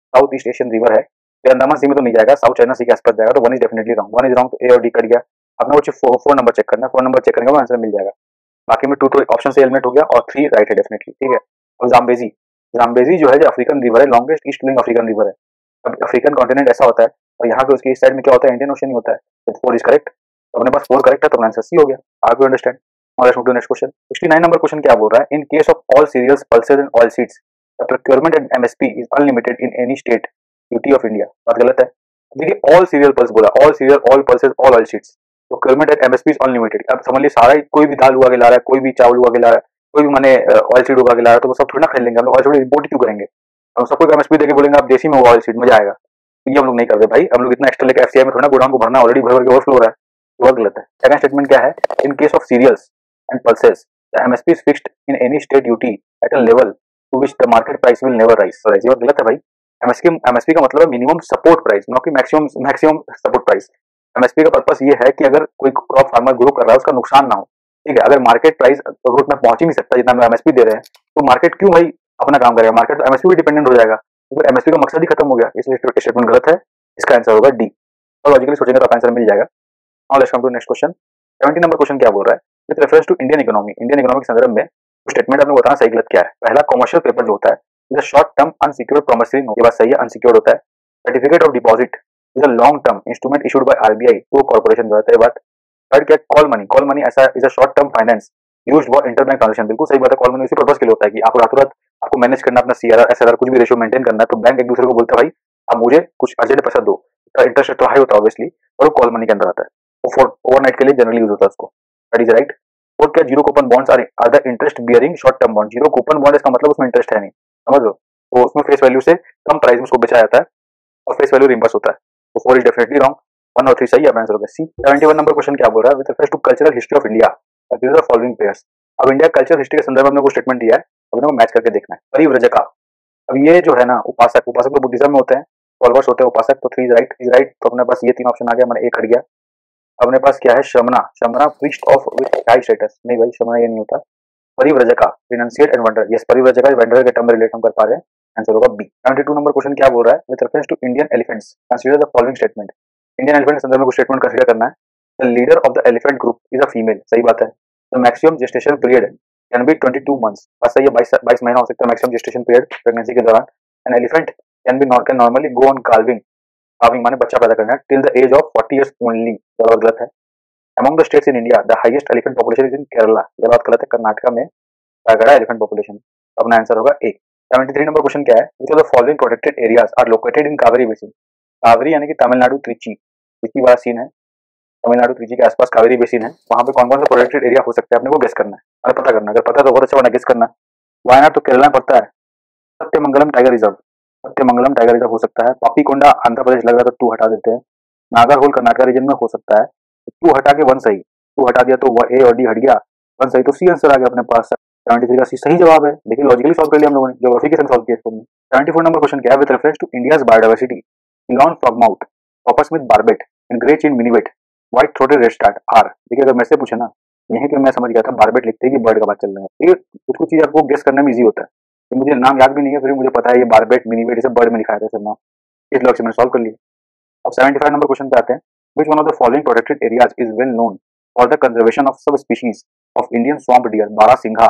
south east Asian river है, ये अंडमान सी में तो नहीं जाएगा, साउथ चाइना सी के आसपास जाएगा, तो one is definitely wrong, one is wrong, तो ए और डी कट गया। अपने वो सिर्फ फोर नंबर चेक करना है, 4 नंबर चेक करेंगे आंसर मिल जाएगा। बाकी में 2 तो ऑप्शन से एलिमिनेट हो गया और 3 राइट है डेफिनेटली, ठीक है। और जाम्बेजी, जाम्बेजी जो है जो अफ्रीकन रिवर है, longest east flowing African river है। अब अफ्रीकन कॉन्टिनेंट ऐसा होता है और यहाँ पे उसके इस साइड में क्या होता है, इंडियन ओशन ही होता है, तो 4 इज करेक्ट। तो अपने पास 4 करेक्ट है, तो आंसर सी हो गया। आगे understand. Now let's move to next question. 69 number question क्या बोल रहा है, in case of all cereals, pulses and oil seeds the procurement and MSP is unlimited in any state UT of India. बात गलत है। देखिए ऑल सीरियल पल्स बोला, all cereal, all pulses, all oil seeds, procurement and MSP is unlimited. अब समझ लीजिए सारा कोई भी दाल उगा के ला रहा है, कोई भी चावल उगा के ला रहा है, कोई भी माने ऑयल सीड उगा के ला रहा है, तो वो सब थोड़ी ना खरीद लेंगे हम लोग, ऑयल सीड इंपोर्ट क्यों करेंगे। हम सबको एमएसपी देके बोलेंगे आप देसी में ऑयल सीड मजा आएगा, ये हम लोग नहीं करते भाई। हम लोग इतना एक्स्ट्रा लेके एफसीआई में थोड़ा गोडाउन को भरना, ऑलरेडी भर भर के ओवरफ्लो हो रहा है, वो गलत है। सेकंड स्टेटमेंट क्या है, in case of cereals and pulses the MSP is fixed in any state duty at a level to which the market price will never rise. ये गलत है भाई। एमएसपी का मतलब है मिनिमम सपोर्ट प्राइस, ना कि मैक्सिमम सपोर्ट प्राइस। एमएसपी का पर्पस ये है कि अगर कोई क्रॉप फार्मर ग्रो कर रहा है उसका नुकसान ना हो, ठीक है। अगर मार्केट प्राइस ग्रोथ में पहुंच ही नहीं सकता जितना हम एमएसपी दे रहे हैं, तो मार्केट क्यों भाई अपना काम करेगा, मार्केट तो एमएसपी पे डिपेंडेंट हो जाएगा, तो एमएसपी का मकसद ही खत्म हो गया। इसलिए स्टेटमेंट गलत है, इसका आंसर होगा डी। और लॉजिकली सोचेंगे तो आंसर मिल जाएगा। Now let's come to next question. 70 number question क्या बोल रहा है, with reference to Indian economy, Indian economy के संदर्भ में स्टेटमेंट आपको बताना सही गलत क्या है। पहला, कमर्शियल पेपर जो होता है is a short term unsecured promissory note, ये बात सही है, अनसिक्योर्ड होता है। Certificate of deposit is a long term instrument issued by RBI to corporation, जो है बात। थर्ड क्या, कॉल मनी, कॉल मनी ऐसा is a short term finance used for interbank transaction, बिल्कुल सही बात है। कॉल मनी उसी पर्पस के लिए होता है कि आपको रातों रात आपको मैनेज करना, अपना सीआरआर एसआरआर कुछ भी रेशियो मेंटेन करना है, तो बैंक एक दूसरे को बोलता है भाई अब मुझे कुछ अर्जेंट पैसा दो, इंटरेस्ट रेट तो हाई होता है ऑब्वियसली, और वो कॉल मनी के अंदर आता है, वो ओवरनाइट के लिए जनरली यूज होता है उसको। That is right. और क्या, zero coupon bonds are the interest bearing short term bond, zero coupon bond इसका मतलब उसमें इंटरेस्ट है नहीं, समझ लो, तो उसमें फेस वैल्यू से कम प्राइस में उसको बेचा जाता है और फेस वैल्यू रिम्बर्स होता है, तो 4 इज डेफिनेटली रॉन्ग, 1 और 3 सही है, आंसर होगा सी। 71 नंबर क्वेश्चन क्या बोल रहा है, with reference to cultural history of India give the following pairs. अब इंडिया कल्चरल हिस्ट्री के संदर्भ में हमने कुछ स्टेटमेंट दिया है, अब इनको मैच करके देखना है। परिव्रजका, अब ये जो है ना उपासक, उपासक तो बुद्धिज्म में होते हैं, फॉलोअर्स होते हैं उपासक, तो 3 इज राइट। तो अपने पास ये 3 ऑप्शन आ गया, मैंने एक हट गया। अपने पास क्या है, शमना, शमना priest of with high status, नहीं भाई शमना ये नहीं होता। परिव्रजका, रिनंसिएट एंड वंडर, यस परिव्रजका वंडर के टर्म में रिलेट हम कर पा रहे हैं, आंसर होगा बी। 72 नंबर क्वेश्चन क्या बोल रहा है, with reference to Indian elephants consider the following statement. Indian elephant के संदर्भ में कुछ स्टेटमेंट कंसीडर करना है। The leader of the elephant group is a female, सही बात है। The maximum gestation period can be 22 months, बस सही है, 22 महीना हो सकता है मैक्सिमम जेस्टेशन पीरियड प्रेगनेंसी के दौरान। An elephant can normally go on calving, calving माने बच्चा पैदा करना, till the age of 40 years only, गलत है। Among the states in India, the highest elephant population is in Kerala, ये बात गलत है, कर्नाटका में तगड़ा एलिफेंट पॉपुलेशन, अपना आंसर होगा ए। 73 नंबर क्वेश्चन क्या है, which of the following protected areas are located in Kaveri basin. Kaveri यानी कि तमिलनाडु त्रिची, त्रिची वाला सीन है, तमिलनाडु त्रिची के आसपास कावेरी बेसिन है, वहां पे कौन कौन सा प्रोटेक्टेड एरिया हो सकता है अपने को गेस करना है, अगर पता करना, अगर पता तो बहुत अच्छा, वरना गेस करना। वायनाड तो केरला में पड़ता है, Sathyamangalam tiger reserve, Sathyamangalam tiger reserve हो सकता है। पापीकोंडा आंध्र प्रदेश लग रहा था, 2 हटा देते हैं। नागरहोल कर्नाटक रीजन में हो सकता है, 2 हटा के 1 सही, 2 हटा दिया तो ए और डी हट गया, 1 सही, तो सी आंसर आ गया अपने पास। 73 का सी सही जवाब है। देखिए लॉजिकली सॉल्व कर लिया हम लोगों ने, ज्योग्राफी के साथ सॉल्व किया इसको। 74 नंबर क्वेश्चन क्या है, with reference to India's biodiversity lawn frogmouth, coppersmith barbet and grey chin minivet, white throated redstart are. देखिए अगर मेरे से पूछे ना, यहीं पे मैं समझ गया था बार्बेट लिखते ही कि बर्ड का बात चल रहा है, ये कुछ चीज आपको गेस करने में इजी होता है, तो मुझे नाम याद भी नहीं है, फिर मुझे पता है ये बार्बेट मिनीवेट ये सब बर्ड में लिखा है सब नाम, इस लॉजिक से मैंने सॉल्व कर लिया। अब 75 नंबर क्वेश्चन पे आते हैं, which one of the following protected areas is well known for the conservation of subspecies of Indian swamp deer Barasingha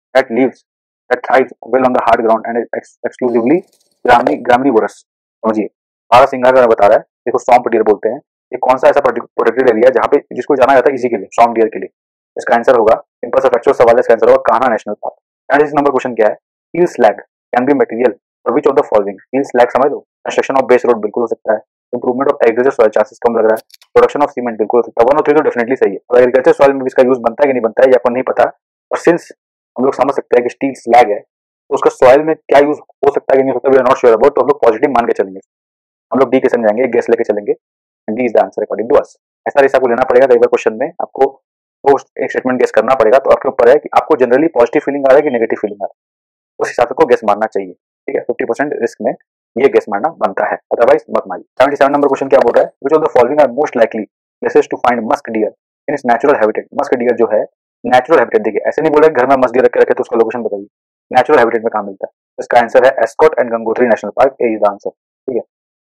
that thrives well on the hard ground and is exclusively graminivorous। समझिए बारासिंघा का बता रहा है, देखो swamp dear बोलते हैं, ये कौन सा ऐसा प्रोटेक्टेड एरिया जहाँ पे जिसको जाना जाता है इसी के लिए, स्वैम्प डियर के लिए। इसका आंसर होगा सिंपल सा फैक्चुअल सवाल है, इसका आंसर होगा कान्हा नेशनल पार्क। एंड इस नंबर क्वेश्चन क्या है, हील slag can be material for which of the following. हील स्लैग समझ लो, कंस्ट्रक्शन ऑफ बेस रोड बिल्कुल हो सकता है, improvement of agriculture soil chances कम लग रहा है, प्रोडक्शन ऑफ सीमेंट बिल्कुल हो सकता है, 1 और 3 तो डेफिनेटली सही है। और एग्रीकल्चर सॉइल में भी इसका यूज बनता है कि नहीं बनता है ये आपको नहीं पता, और सिंस हम लोग समझ सकते हैं कि स्टील स्लैग है तो उसका सॉइल में क्या यूज हो सकता है कि नहीं हो सकता, we are not sure about, तो हम लोग पॉजिटिव मान के चलेंगे, हम लोग डी के संग जाएंगे, गेस लेके चलेंगे, D is the answer according to us. ऐसा रिस्क आपको लेना पड़ेगा, कई बार क्वेश्चन में आपको वो एक स्टेटमेंट गेस करना पड़ेगा, तो आपके ऊपर है कि आपको जनरली पॉजिटिव फीलिंग आ रहा है कि नेगेटिव फीलिंग आ रहा है, उस हिसाब से को गेस मारना चाहिए, ठीक है। 50% रिस्क में ये गेस मारना बनता है, अदरवाइज मत मारिए। 77 नंबर क्वेश्चन क्या बोल रहा है, which of the following are most likely places to find musk deer in its natural habitat. Musk deer जो है नेचुरल हैबिटेट, देखिए ऐसे नहीं बोला घर में मस्क डियर रखे तो उसका लोकेशन बताइए, नेचुरल हैबिटेट में कहां मिलता है, इसका आंसर है Askot and Gangotri national park, A is the answer.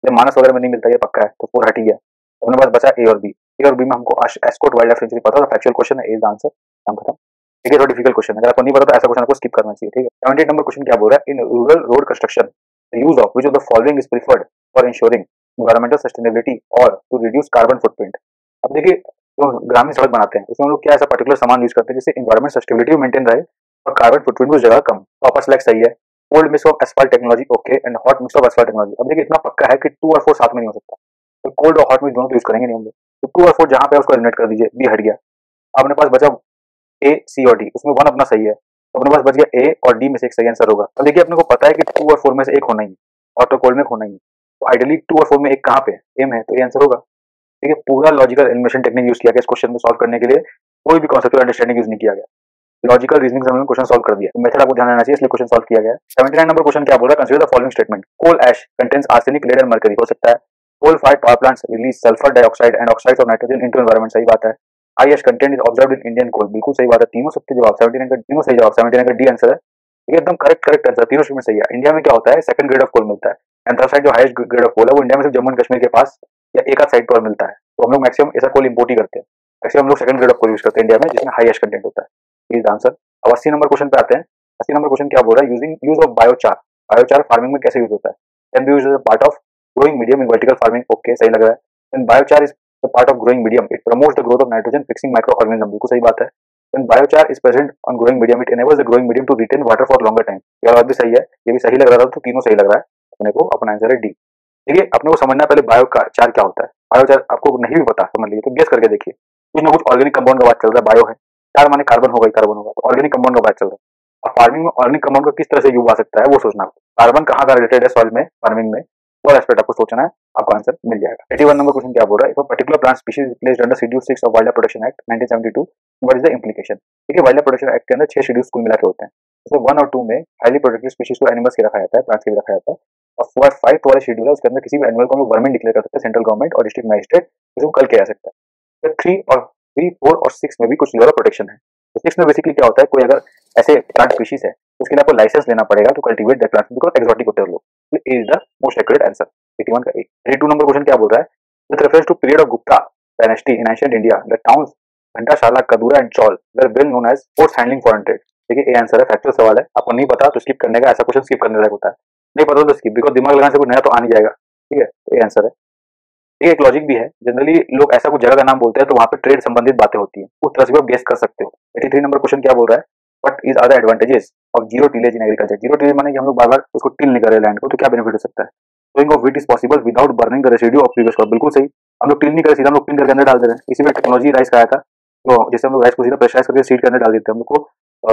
ये मानस वगैरह में नहीं मिलता, ये पक्का है, तो 4 हट ही गया। अपने पास बचा ए और बी। ए और बी में हमको एस्कॉट वाइल्ड लाइफ सेंचुरी पता था, फैक्चुअल क्वेश्चन है, इज आंसर, हम खत्म। ठीक है, थोड़ा डिफिकल्ट क्वेश्चन है, अगर आपको नहीं पता तो ऐसा क्वेश्चन आपको स्किप करना चाहिए। ठीक है, 78 नंबर क्वेश्चन क्या बोल रहा है, in rural road construction the use of which of the following is preferred for ensuring environmental sustainability और टू रिड्यूस कार्बन फुटप्रिंट। अब देखिए, जो ग्रामीण सड़क बनाते हैं उसमें हम लोग क्या ऐसा पर्टिकुलर सामान यूज करते हैं जिससे एनवायरमेंट सस्टेनेबिलिटी मेंटेन रहे और कार्बन फुटप्रिंट उस जगह कम। कॉपर स्लैग सही है, old mix of asphalt technology okay, and hot mix of asphalt technology. अब देखिए, इतना पक्का है कि 2 और 4 साथ में नहीं हो सकता, तो कोल्ड और हॉट मिक्स दोनों तो यूज करेंगे नहीं हम लोग, तो 2 और 4 जहां पे उसको एलिमिनेट कर दीजिए, बी हट गया। अपने पास बचा ए, सी और डी, उसमें 1 अपना सही है, तो अपने पास बच गया ए और डी में से एक सही आंसर होगा। अब देखिए, अपने को पता है कि 2 और 4 में से एक होना ही है, हॉट और कोल्ड में होना ही है, तो आइडियली 2 और 4 में एक कहाँ पे एम है, तो ये आंसर होगा। ठीक है, पूरा लॉजिकल एलिमिनेशन टेक्निक यूज किया गया इस क्वेश्चन में सॉल्व करने के लिए, कोई भी कॉन्सेप्चुअल अंडरस्टैंडिंग यूज नहीं किया गया, लॉजिकल रीजनिंग से हमने क्वेश्चन सॉल्व कर दिया। मेथड आपको ध्यान देना चाहिए, इसलिए क्वेश्चन सॉल्व किया गया है। 79 नंबर क्वेश्चन क्या बोल रहा है, consider the following statement, coal ash contains arsenic, lead and mercury. हो सकता है coal fired power plants release sulphur dioxide and oxides of nitrogen into environment, सही बात है। High ash content is observed in Indian coal, बिल्कुल सही बात है, तीनों सबके जवाब 79 का, तीनों सही जवाब, 79 का डी आंसर है। ये एकदम करेक्ट करेक्ट आंसर, तीनों स्टेटमेंट सही है। इंडिया में क्या होता है, सेकंड ग्रेड ऑफ कोल मिलता है, एंथ्रासाइट जो हाईएस्ट ग्रेड ऑफ कोल है वो इंडिया में सिर्फ जम्मू एंड कश्मीर के पास या एक आध साइड पर मिलता है, तो हम लोग मैक्सिमम ऐसा कोल इंपोर्ट ही करते हैं, मैक्सिमम हम लोग second grade of coal use करते हैं इंडिया में जिसमें हाईएस्ट कंटेंट होता है, इज आंसर। अब 80 नंबर क्वेश्चन पे आते हैं। 80 नंबर क्वेश्चन क्या बोल रहा है, using use of biochar, biochar farming में कैसे यूज होता है, can be used as a part of growing medium in vertical farming, okay सही लग रहा है। Then biochar is the part of growing medium, it promotes the growth of nitrogen fixing microorganism, बिल्कुल सही बात है। Then biochar is present on growing medium, it enables the growing medium to retain water for longer time, ये बात भी सही है, ये भी सही लग रहा था, तो तीनों सही लग रहा है अपने को, अपना आंसर है डी। देखिए, अपने को समझना पहले बायोचार क्या होता है, बायोचार आपको नहीं भी पता समझ लीजिए तो गेस करके देखिए, कुछ ना कुछ ऑर्गेनिक कंपाउंड का बात चल रहा है, बायो है, चार माने कार्बन होगा ही, कार्बन होगा, तो ऑर्गेनिक कंपाउंड का बात चल रहा है। अब फार्मिंग में ऑर्गेनिक कंपाउंड का किस तरह से यूज आ सकता है वो सोचना, कार्बन कहाँ का रिलेटेड है सॉइल में, फार्मिंग में, वो एस्पेक्ट आपको सोचना है, आपको आंसर मिल जाएगा। 81 नंबर क्वेश्चन क्या बोल रहा है, if a particular plant species is placed under schedule 6 of wildlife protection act 1972, what is the implication. देखिए, वाइल्ड लाइफ प्रोटेक्शन एक्ट के अंदर 6 शेड्यूल्स कुल मिला के होते हैं, उसमें 1 और 2 में हाईली प्रोटेक्टेड स्पीशीज को एनिमल्स के रखा जाता है, प्लांट्स के भी रखा जाता है, और 5 वाला शेड्यूल है उसके अंदर किसी भी एनिमल को हम लोग वर्मिंग डिक्लेयर कर सकते हैं, सेंट्रल गवर्नमेंट और डिस्ट्रिक्ट मैजिस्ट्रेट इसको कल किया जा सकता है। 3, 4 और 6 में भी कुछ लेवल ऑफ प्रोटेक्शन है। तो 6 में बेसिकली क्या होता है, कोई अगर ऐसे प्लांट स्पीशीज है उसके लिए आपको लाइसेंस लेना पड़ेगा to cultivate that plant, because exotic होते हैं लोग, is the most accurate answer. 81 का ए। 82 नंबर क्वेश्चन क्या बोल रहा है, with reference to period of Gupta dynasty in ancient India the towns Ghantasala, Kadura and Chaul were well known as ports handling foreign trade. देखिए, A answer है, फैक्चुअल सवाल है, आपको नहीं पता तो स्किप करने का, ऐसा क्वेश्चन स्किप करने लायक होता है, नहीं पता तो स्किप, बिकॉज़ दिमाग लगाने से कुछ नया तो आ नहीं जाएगा। ठीक है, तो ये आंसर है। ये एक लॉजिक भी है, जनरली लोग ऐसा कुछ जगह का नाम बोलते हैं तो वहां पे ट्रेड संबंधित बातें होती हैं, उस तरह से आप गेस कर सकते हो। 83 नंबर क्वेश्चन क्या बोल रहा है, what is are the advantages of zero tillage in agriculture. Zero tillage माने कि हम लोग बार बार उसको टिल नहीं कर रहे लैंड को, तो क्या बेनिफिट हो सकता है। Sowing of wheat is possible without burning the residue of previous crop, बिल्कुल सही, हम लोग टिल नहीं कर रहे, सीधा हम लोग पिन करके अंदर डाल दे रहे हैं, इसी में टेक्नोलॉजी राइस का आया था, तो जैसे हम लोग राइस को सीधा प्रेशराइज करके सीड के अंदर डाल देते हैं, हम लोग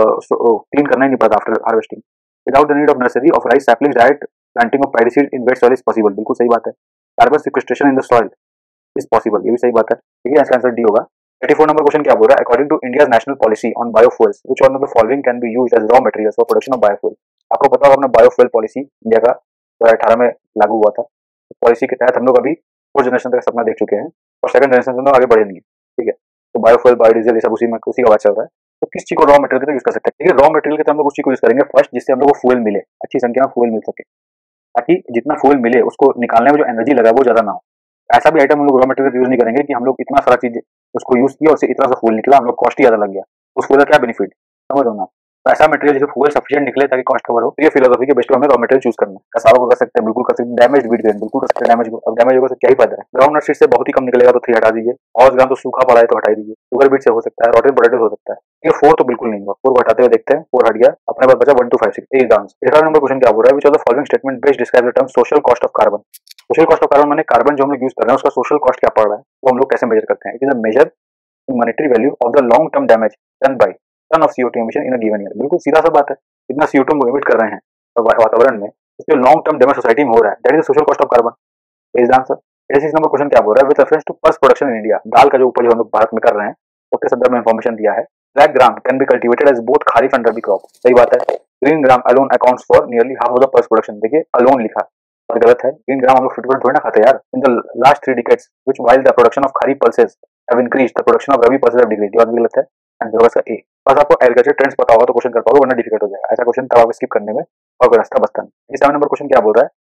को क्लीन करना ही नहीं पड़ता after harvesting. Without the need of nursery of rice saplings, direct planting of paddy seed in wet soil is possible, बिल्कुल सही बात है। Carbon sequestration in the soil is possible, ये भी सही बात है। ठीक है, इसका आंसर डी होगा। 84 नंबर क्वेश्चन क्या बोल रहा है, according to India's national policy on biofuels which one of the following can be used as raw materials for production of biofuel. आपको पता होगा अपना बायोफ्यूल पॉलिसी इंडिया का 2018 में लागू हुआ था, पॉलिसी के तहत हम लोग अभी 4 जनरेशन तक सपना देख चुके हैं और सेकंड जनरेशन से हम लोग आगे बढ़े नहीं है। ठीक है, तो बायोफ्यूल, बायोडीजल, ये सब उसी का बात चल रहा है। तो किस चीज को रॉ मटेरियल के यूज कर सकते हैं। ठीक है, रॉ मटेरियल के तो हम लोग उस चीज को यूज करेंगे फर्स्ट जिससे हम लोग को फ्यूल मिले, अच्छी संख्या में फ्यूल मिल सके, ताकि जितना फ्यूल मिले उसको निकालने में जो एनर्जी लगा वो ज्यादा ना हो। ऐसा भी आइटम हम लोग रॉ मटेरियल यूज नहीं करेंगे कि हम लोग इतना सारा चीज उसको यूज किया, उससे इतना सा फ्यूल निकला, हम लोग कॉस्ट ही ज्यादा लग गया, उस फ्यूल का क्या बेनिफिट, समझ रहे हो ना। तो ऐसा मटेरियल जिससे फ्यूल सफिशिएंट निकले ताकि कॉस्ट कवर हो, ये फिलोसफी के बेस्ट पे हमें रॉ मटेरियल चूज करना है। कसावा को कर सकते हैं, बिल्कुल कर सकते हैं, डैमेज बीट ग्रेन बिल्कुल कर सकते हैं, डैमेज को, अब डैमेज होगा तो क्या ही फायदा है। ग्राउंड नट सीड से बहुत ही कम निकलेगा तो 3 हटा दीजिए, और ग्राम तो सूखा पड़ा है तो हटा दीजिए, शुगर बीट से हो सकता है, रोटेड पोटैटो हो सकता है। ये 4 तो बिल्कुल नहीं होगा, 4 को हटाते हुए देखते हैं, 4 हट गया, अपने पास बचा 1 2 5 6, A is the answer. 11 number question क्या बोल रहा है, which of the following statement best describe the term social cost of carbon. Social cost of carbon माने कार्बन जो हम लोग यूज कर रहे हैं उसका सोशल कॉस्ट क्या पड़ रहा है, वो हम लोग कैसे मेजर करते हैं। It is a measure monetary value of the long term damage done by ton of CO2 emission in a given year. बिल्कुल सीधा सा बात है, इतना CO2 हम एमिट कर रहे हैं वातावरण में, इसके लॉन्ग टर्म डैमेज सोसाइटी में हो रहा है, that is the social cost of carbon, is the answer. 86 number question क्या बोल रहा है, with reference to pulse production in India, दाल का जो उपज हम लोग भारत में कर रहे हैं उसके संदर्भ में इंफॉर्मेशन दिया है। Black gram can be cultivated as both kharif and rabi crop, सही बात है। Green gram alone accounts for nearly half of the pulse production, देखिए अलोन लिखा और गलत है, ग्रीन ग्राम हम लोग 50% थोड़ी ना खाते यार। In the last 3 decades which while the production of kharif pulses have increased the production of rabi pulses have decreased, ये बात भी गलत है, आंसर होगा ए। बस आपको एग्रीकल्चर ट्रेंड्स पता होगा तो क्वेश्चन कर पाओगे, वरना डिफिकल्ट हो जाएगा, ऐसा क्वेश्चन तब आपको स्किप करने में और कोई रास्ता बचता नहीं। 7 नंबर क्वेश्चन क्या बोल रहा है,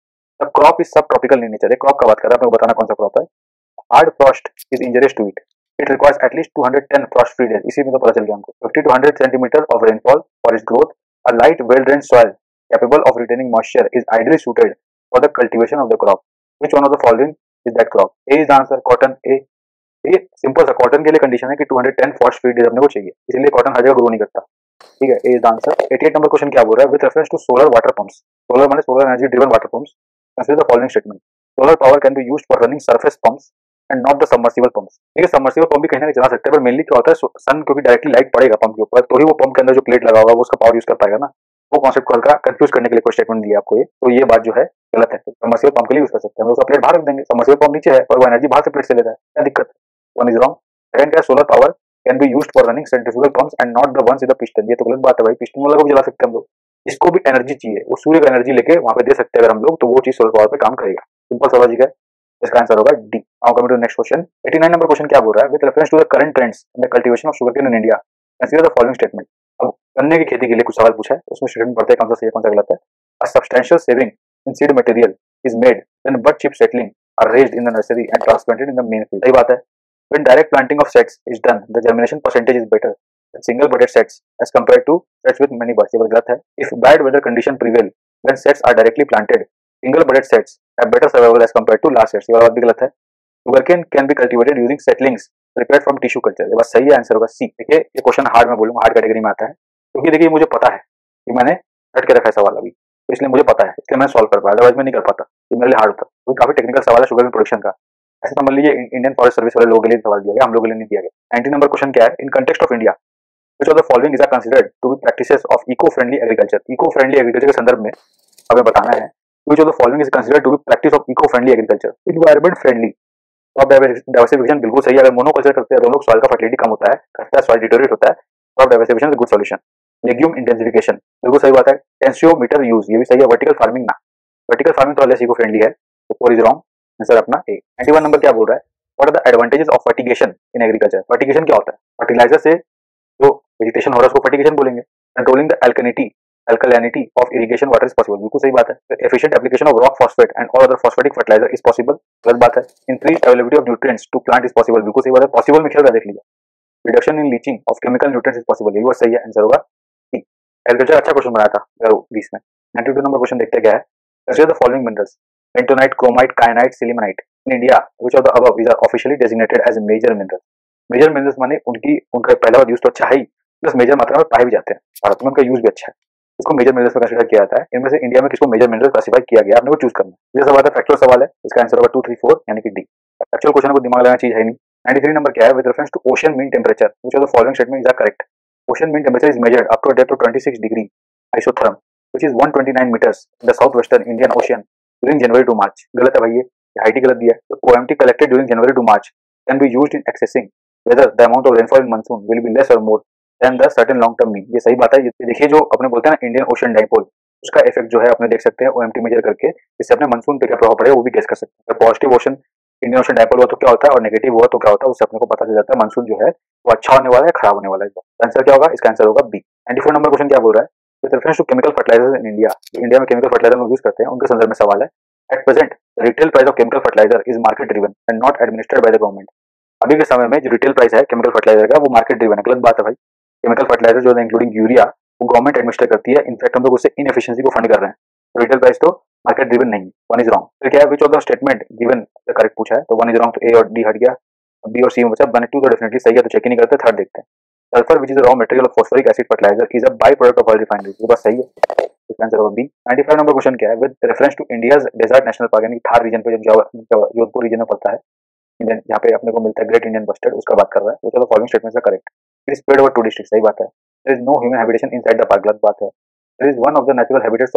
the crop is sub tropical in nature, crop का बात कर रहा है, आपको बताना कौन सा क्रॉप है। Hard frost is injurious to it, it requires at least 210 frost free days, इसी में तो पता चल गया हमको। 50 to 100 centimetre of rainfall for its growth, a light well drained soil capable of retaining moisture is ideally suited for the cultivation of the crop, which one of the following is that crop? A is the answer, cotton. A, ये simple सा cotton के लिए condition है कि 210 frost free days अपने को चाहिए, इसलिए कॉटन हर जगह ग्रो नहीं करता, ठीक है। A is the answer. 88 number question क्या बोल रहा है? With reference to solar water pumps, solar माने solar energy driven water pumps, consider the following statement. Solar power can be used for running surface pumps and not the submersible pumps. ठीक है, submersible pump भी कहीं ना कहीं चला सकते हैं, पर मेनली क्या होता है, सन क्योंकि डायरेक्टली लाइट पड़ेगा पंप के ऊपर, तो ही वो पंप के अंदर जो प्लेट लगा होगा वो उसका पावर यूज कर पाएगा ना। वो कॉन्सेप्ट को हल्का कंफ्यूज करने के लिए कोई स्टेटमेंट दिया आपको ये, तो ये बात जो है गलत है। सबमर्सिबल पंप के लिए यूज कर सकते हैं, उसका प्लेट बाहर रख देंगे, सबमर्सिबल पंप नीचे है और वो एनर्जी बाहर से प्लेट से ले रहा है, क्या दिक्कत है? One is wrong. सेकंड क्या है, solar power can be used for running centrifugal pumps and not the ones with the piston, ये तो गलत बात है भाई, पिस्टन वाला को भी जला सकते हैं हम लोग, इसको भी एनर्जी चाहिए, वो सूर्य का एनर्जी लेके वहां पे दे सकते हैं अगर हम लोग, तो वो चीज सोलर पावर पे काम करेगा। सिंपल सा लॉजिक है, इसका आंसर होगा D. Now coming to next question. 89 number question क्या बोल रहा है? With reference to the current trends in the cultivation of sugarcane in India, consider the following statement. अब गन्ने की खेती के लिए कुछ सवाल पूछा है, उसमें स्टेटमेंट पढ़ते हैं कौन सा सही है कौन सा गलत है। A substantial saving in seed material is made when bud chip settling are raised in the nursery and transplanted in the main field, सही बात है। When direct planting of sets is done, the germination percentage is better than single budded sets as compared to sets with many buds, ये गलत है। If bad weather condition prevail when sets are directly planted, single budded sets have better survival as compared to large sets, ये बात भी गलत है। Sugarcane can be cultivated using seedlings prepared from tissue culture, ये बात सही है, answer होगा सी। देखिए ये क्वेश्चन हार्ड में बोलूंगा, हार्ड कैटेगरी में आता है, क्योंकि देखिए मुझे पता है कि मैंने हट के रखा है सवाल अभी, तो इसलिए मुझे पता है, इसलिए मैं सॉल्व कर पाया, अदरवाइज मैं नहीं कर पाता, ये मेरे लिए हार्ड होता, क्योंकि काफी टेक्निकल सवाल है शुगर प्रोडक्शन का। ऐसे समझ लीजिए इंडियन फॉरेस्ट सर्विस वाले लोगों के लिए सवाल दिया गया, हम लोगों के लिए नहीं दिया गया। 90 नंबर क्वेश्चन क्या है? In context of India which of the following is are considered to be practices of eco friendly agriculture, eco friendly agriculture के संदर्भ में हमें बताना है which of the following is considered to be practice of eco friendly agriculture. Environment friendly, crop diversification बिल्कुल सही है, अगर मोनोकल्चर करते हैं दोनों सॉइल का फर्टिलिटी कम होता है, घटता है, सॉइल डिटोरेट होता है, crop diversification is good solution. Legume intensification बिल्कुल सही बात है। टेंसियोमीटर यूज, ये भी सही है। वर्टिकल फार्मिंग ना, वर्टिकल फार्मिंग तो लेस इको फ्रेंडली है, तो 4 इज रॉन्ग, आंसर अपना ए। 91 नंबर क्या बोल रहा है? What are the advantages of fertigation in agriculture? Fertigation क्या होता है? फर्टिलाइजर से जो वेजिटेशन हो रहा है उसको फर्टिगेशन बोलेंगे। Controlling the alkalinity of irrigation water is possible, बिल्कुल सही बात है। The efficient application of rock phosphate and all other phosphatic fertilizer is possible, गलत बात है। Increased availability of nutrients to plant is possible, बिल्कुल सही बात है। पॉसिबल में खेल रहा देख लीजिए। Reduction in leaching of chemical nutrients is possible, ये भी सही है, आंसर होगा सी। एग्रीकल्चर अच्छा क्वेश्चन बनाया था 2020 में। 92 नंबर क्वेश्चन देखते क्या है? Consider the following minerals: bentonite, chromite, kyanite, sillimanite. In India, which of the above is officially designated as major minerals? Major minerals माने उनका पहला यूज तो अच्छा है ही, प्लस मेजर मात्रा में पाए भी जाते हैं, भारत में उनका यूज भी अच्छा है, इसको मेजर मिनरल्स में कंसीडर किया जाता है। इनमें से इंडिया में किसको मेजर मिनरल क्लासिफाई किया गया, आपने को चूज करना है। ये सवाल है, फैक्चुअल सवाल है, इसका आंसर होगा 2, 3, 4 यानी कि डी। एक्चुअल क्वेश्चन को दिमाग लगाना चीज है नहीं। 93 नंबर क्या है? With reference to ocean mean temperature which of the following statement is correct? Ocean mean temperature is measured up to a depth of 26 degree isotherm which is 129 metres in the south western Indian ocean during January to March, गलत है भाई, ये height ही गलत दिया है। OMT collected during January to March can be used in assessing whether the amount of rainfall in monsoon will be less or more than the certain long term mean, ये सही बात है। ये देखिए जो अपने बोलते हैं ना इंडियन ओशन डाइपोल, उसका इफेक्ट जो है अपने देख सकते हैं ओएमटी मेजर करके, इससे अपने मानसून पे क्या प्रभाव पड़ेगा वो भी गेस कर सकते हैं। Positive ocean Indian ocean dipole हुआ तो क्या होता है और नेगेटिव हुआ तो क्या होता है, उससे अपने को पता चल जाता है मानसून जो है वो अच्छा होने वाला है खराब होने वाला है। आंसर क्या होगा? इसका आंसर होगा बी। 94 नंबर क्वेश्चन क्या बोल रहा है? With reference to chemical fertilizers in India, India में केमिकल फर्टिलाइजर लोग यूज करते हैं, उनके संदर्भ में सवाल है। At present retail price of chemical fertilizer is market driven and not administered by the government, अभी के समय में जो रिटेल प्राइस है केमिकल फर्टिलाइजर का वो मार्केट ड्रिवन है, गलत बात है भाई। केमिकल फर्टिलाइजर जो है इंक्लूडिंग यूरिया वो गवर्नमेंट एडमिनिस्टर करती है, इनफैक्ट हम लोग उससे इनएफिशिएंसी को फंड कर रहे हैं, तो रिटेल प्राइस तो मार्केट ड्रिवन नहीं है। 1 इज रॉन्ग। फिर क्या है? Which of the statement given the correct पूछा है, तो 1 इज रॉन्ग, तो ए और डी हट गया, बी और सी में बचा। 1 2 तो डेफिनेटली सही है, तो चेक ही नहीं करते, थर्ड देखते हैं। Sulphur which is the raw material of phosphoric acid fertilizer is a by product of oil refineries, ये बात सही है, इसका आंसर होगा बी। 95 नंबर क्वेश्चन क्या है? With reference to India's desert national park, यानी थार रीजन पे जो जोधपुर रीजन में पड़ता है, जहाँ पे अपने को मिलता है ग्रेट इंडियन बस्टर्ड, उसका बात कर रहा है। तो चलो following statements are correct. It is spread over 2 district, सही बात है। There is no human habitation inside the park, गलत बात है। There is one of the natural habitats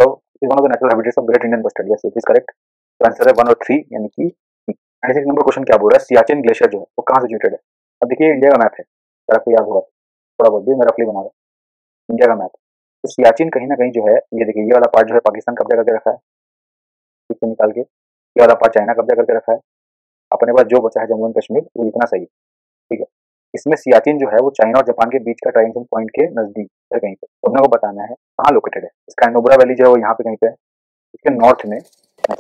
of great Indian bustard, yes it is correct. तो answer है 1 और 3 यानी कि 96 नंबर क्वेश्चन क्या बोल रहा है? सियाचिन ग्लेशियर जो है वो कहाँ सिचुएटेड है? अब देखिए इंडिया का मैप है, अगर आपको याद होगा थोड़ा बहुत भी, मैं रफली बना रहा हूँ इंडिया का मैप। तो सियाचिन कहीं ना कहीं जो है, ये देखिए ये वाला पार्ट जो है पाकिस्तान कब्जा करके रखा है, इसको निकाल के ये वाला पार्ट चाइना कब्जा करके रखा है, अपने पास जो बचा है जम्मू एंड कश्मीर वो इतना सही, ठीक है। इसमें सियाचिन जो है वो चाइना और जापान के बीच का ट्रांजिशन पॉइंट के नजदीक है कहीं पे, तो अपने को बताना है कहाँ लोकेटेड है। इसका नुब्रा वैली जो है वो यहाँ पे कहीं पे है, इसके नॉर्थ में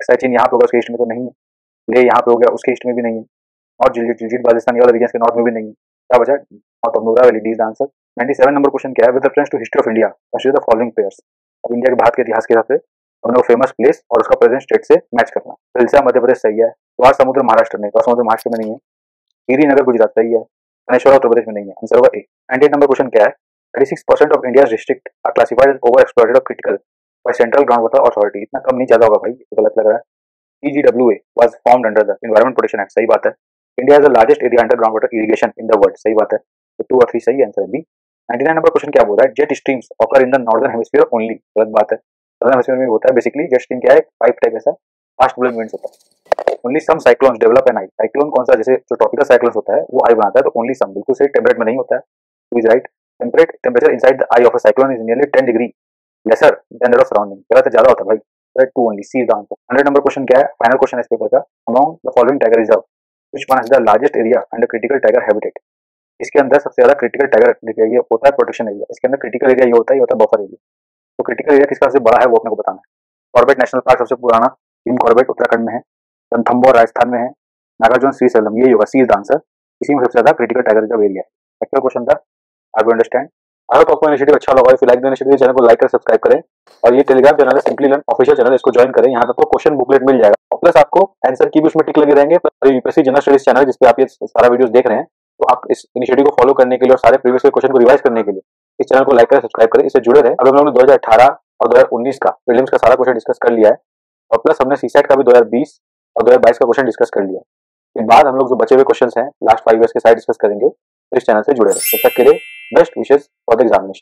एक्साई चीन यहाँ पे होगा, उसके ईस्ट में तो नहीं है। ले यहाँ पे हो गया, उसके ईस्ट में भी नहीं है। और जिलजित राजस्थान वाला रीजन के नॉर्थ में भी नहीं है। क्या बचा? North of Nubra valley. D is answer. 97 number question क्या है? With reference to history of India consider the following players. अब इंडिया के भारत के इतिहास के हिसाब से हमने वो फेमस प्लेस और उसका प्रेजेंट स्टेट से मैच करना। सिलसिला मध्य प्रदेश सही है। द्वार समुद्र महाराष्ट्र में, द्वार समुद्र महाराष्ट्र में नहीं है। गिरिनगर गुजरात सही है। गणेश्वरा उत्तर प्रदेश में नहीं है। आंसर होगा ए। 98 नंबर क्वेश्चन क्या है? 36% of India's district are classified as over exploited और critical by central ground water authority. इतना कम नहीं ज्यादा होगा भाई, ये गलत लग रहा है। EGWA was formed under the Environment Protection Act, सही बात है। India has the largest area under groundwater irrigation in the world, सही बात है। तो 2 और 3 सही आंसर है बी। 99 नंबर क्वेश्चन क्या बोल रहा है? Jet streams occur in the northern hemisphere only, गलत बात है। नॉर्दर्न हेमिस्फीयर में होता है बेसिकली। जेट स्ट्रीम क्या है? पाइप टाइप ऐसा फास्ट ब्लोइंग विंड्स होता है। Only some cyclones develop an eye. Cyclone कौन सा? जैसे जो ट्रॉपिकल साइक्लोन्स होता है वो आई बनाता है, तो ओनली सम बिल्कुल सही। टेम्परेट में नहीं होता है, two is right. Temperate temperature inside the eye of a cyclone is nearly 10 degree lesser than that of surrounding, गलत है, ज्यादा होता है भाई। Right, 2 only, C is the answer. 100 number question क्या है? फाइनल क्वेश्चन है इस पेपर का। Among the following tiger reserve, which one has the largest area under critical tiger habitat? इसके अंदर सबसे ज्यादा क्रिटिकल टाइगर एरिया होता है प्रोटेक्शन एरिया। इसके अंदर क्रिटिकल एरिया ये होता है, ये होता है बफर एरिया। तो क्रिटिकल एरिया किसका सबसे बड़ा है वो अपने को बताना है। कॉर्बेट नेशनल पार्क सबसे पुराना, भीम कॉर्बेट उत्तराखंड में है। रणथंबोर राजस्थान में है। नागार्जुन श्रीशैलम, ये होगा, सी इज द आंसर। इसी में सबसे ज्यादा क्रिटिकल टाइगर रिजर्व एरिया है। एक्चुअल क्वेश्चन था, आई विल अंडरस्टैंड। अगर तो आपको इनिशिएटिव अच्छा लगा, if you like the initiative, channel को लाइक कर सब्सक्राइब करें। और ये टेलीग्राम चैनल है सिंपली लर्न ऑफिशियल चैनल, इसको ज्वाइन करें। यहाँ पे आपको क्वेश्चन बुकलेट मिल जाएगा और प्लस आपको आंसर की भी उसमें टिक लगे रहेंगे। यूपीएससी जनरल स्टडीज चैनल जिसपे आप ये सारा वीडियोस देख रहे हैं, तो आप इस इनिशिएटिव को फॉलो करने के लिए और सारे प्रीवियस क्वेश्चन को रिवाइज करने के लिए इस चैनल को लाइक करें, सब्सक्राइब करें, इससे जुड़े रहे। अभी हम लोगों ने 2018 और 2019 का प्रीलिम्स का सारा क्वेश्चन डिस्कस कर लिया है और प्लस हमने सीसेट का भी 2020 और 2022 का क्वेश्चन डिस्कस कर लिया है। इसके बाद हम लोग जो बचे हुए क्वेश्चन हैं लास्ट 5 ईयर्स के साइड डिस्कस करेंगे, तो इस चैनल से जुड़े रहे। तब तक के लिए best wishes for the examination.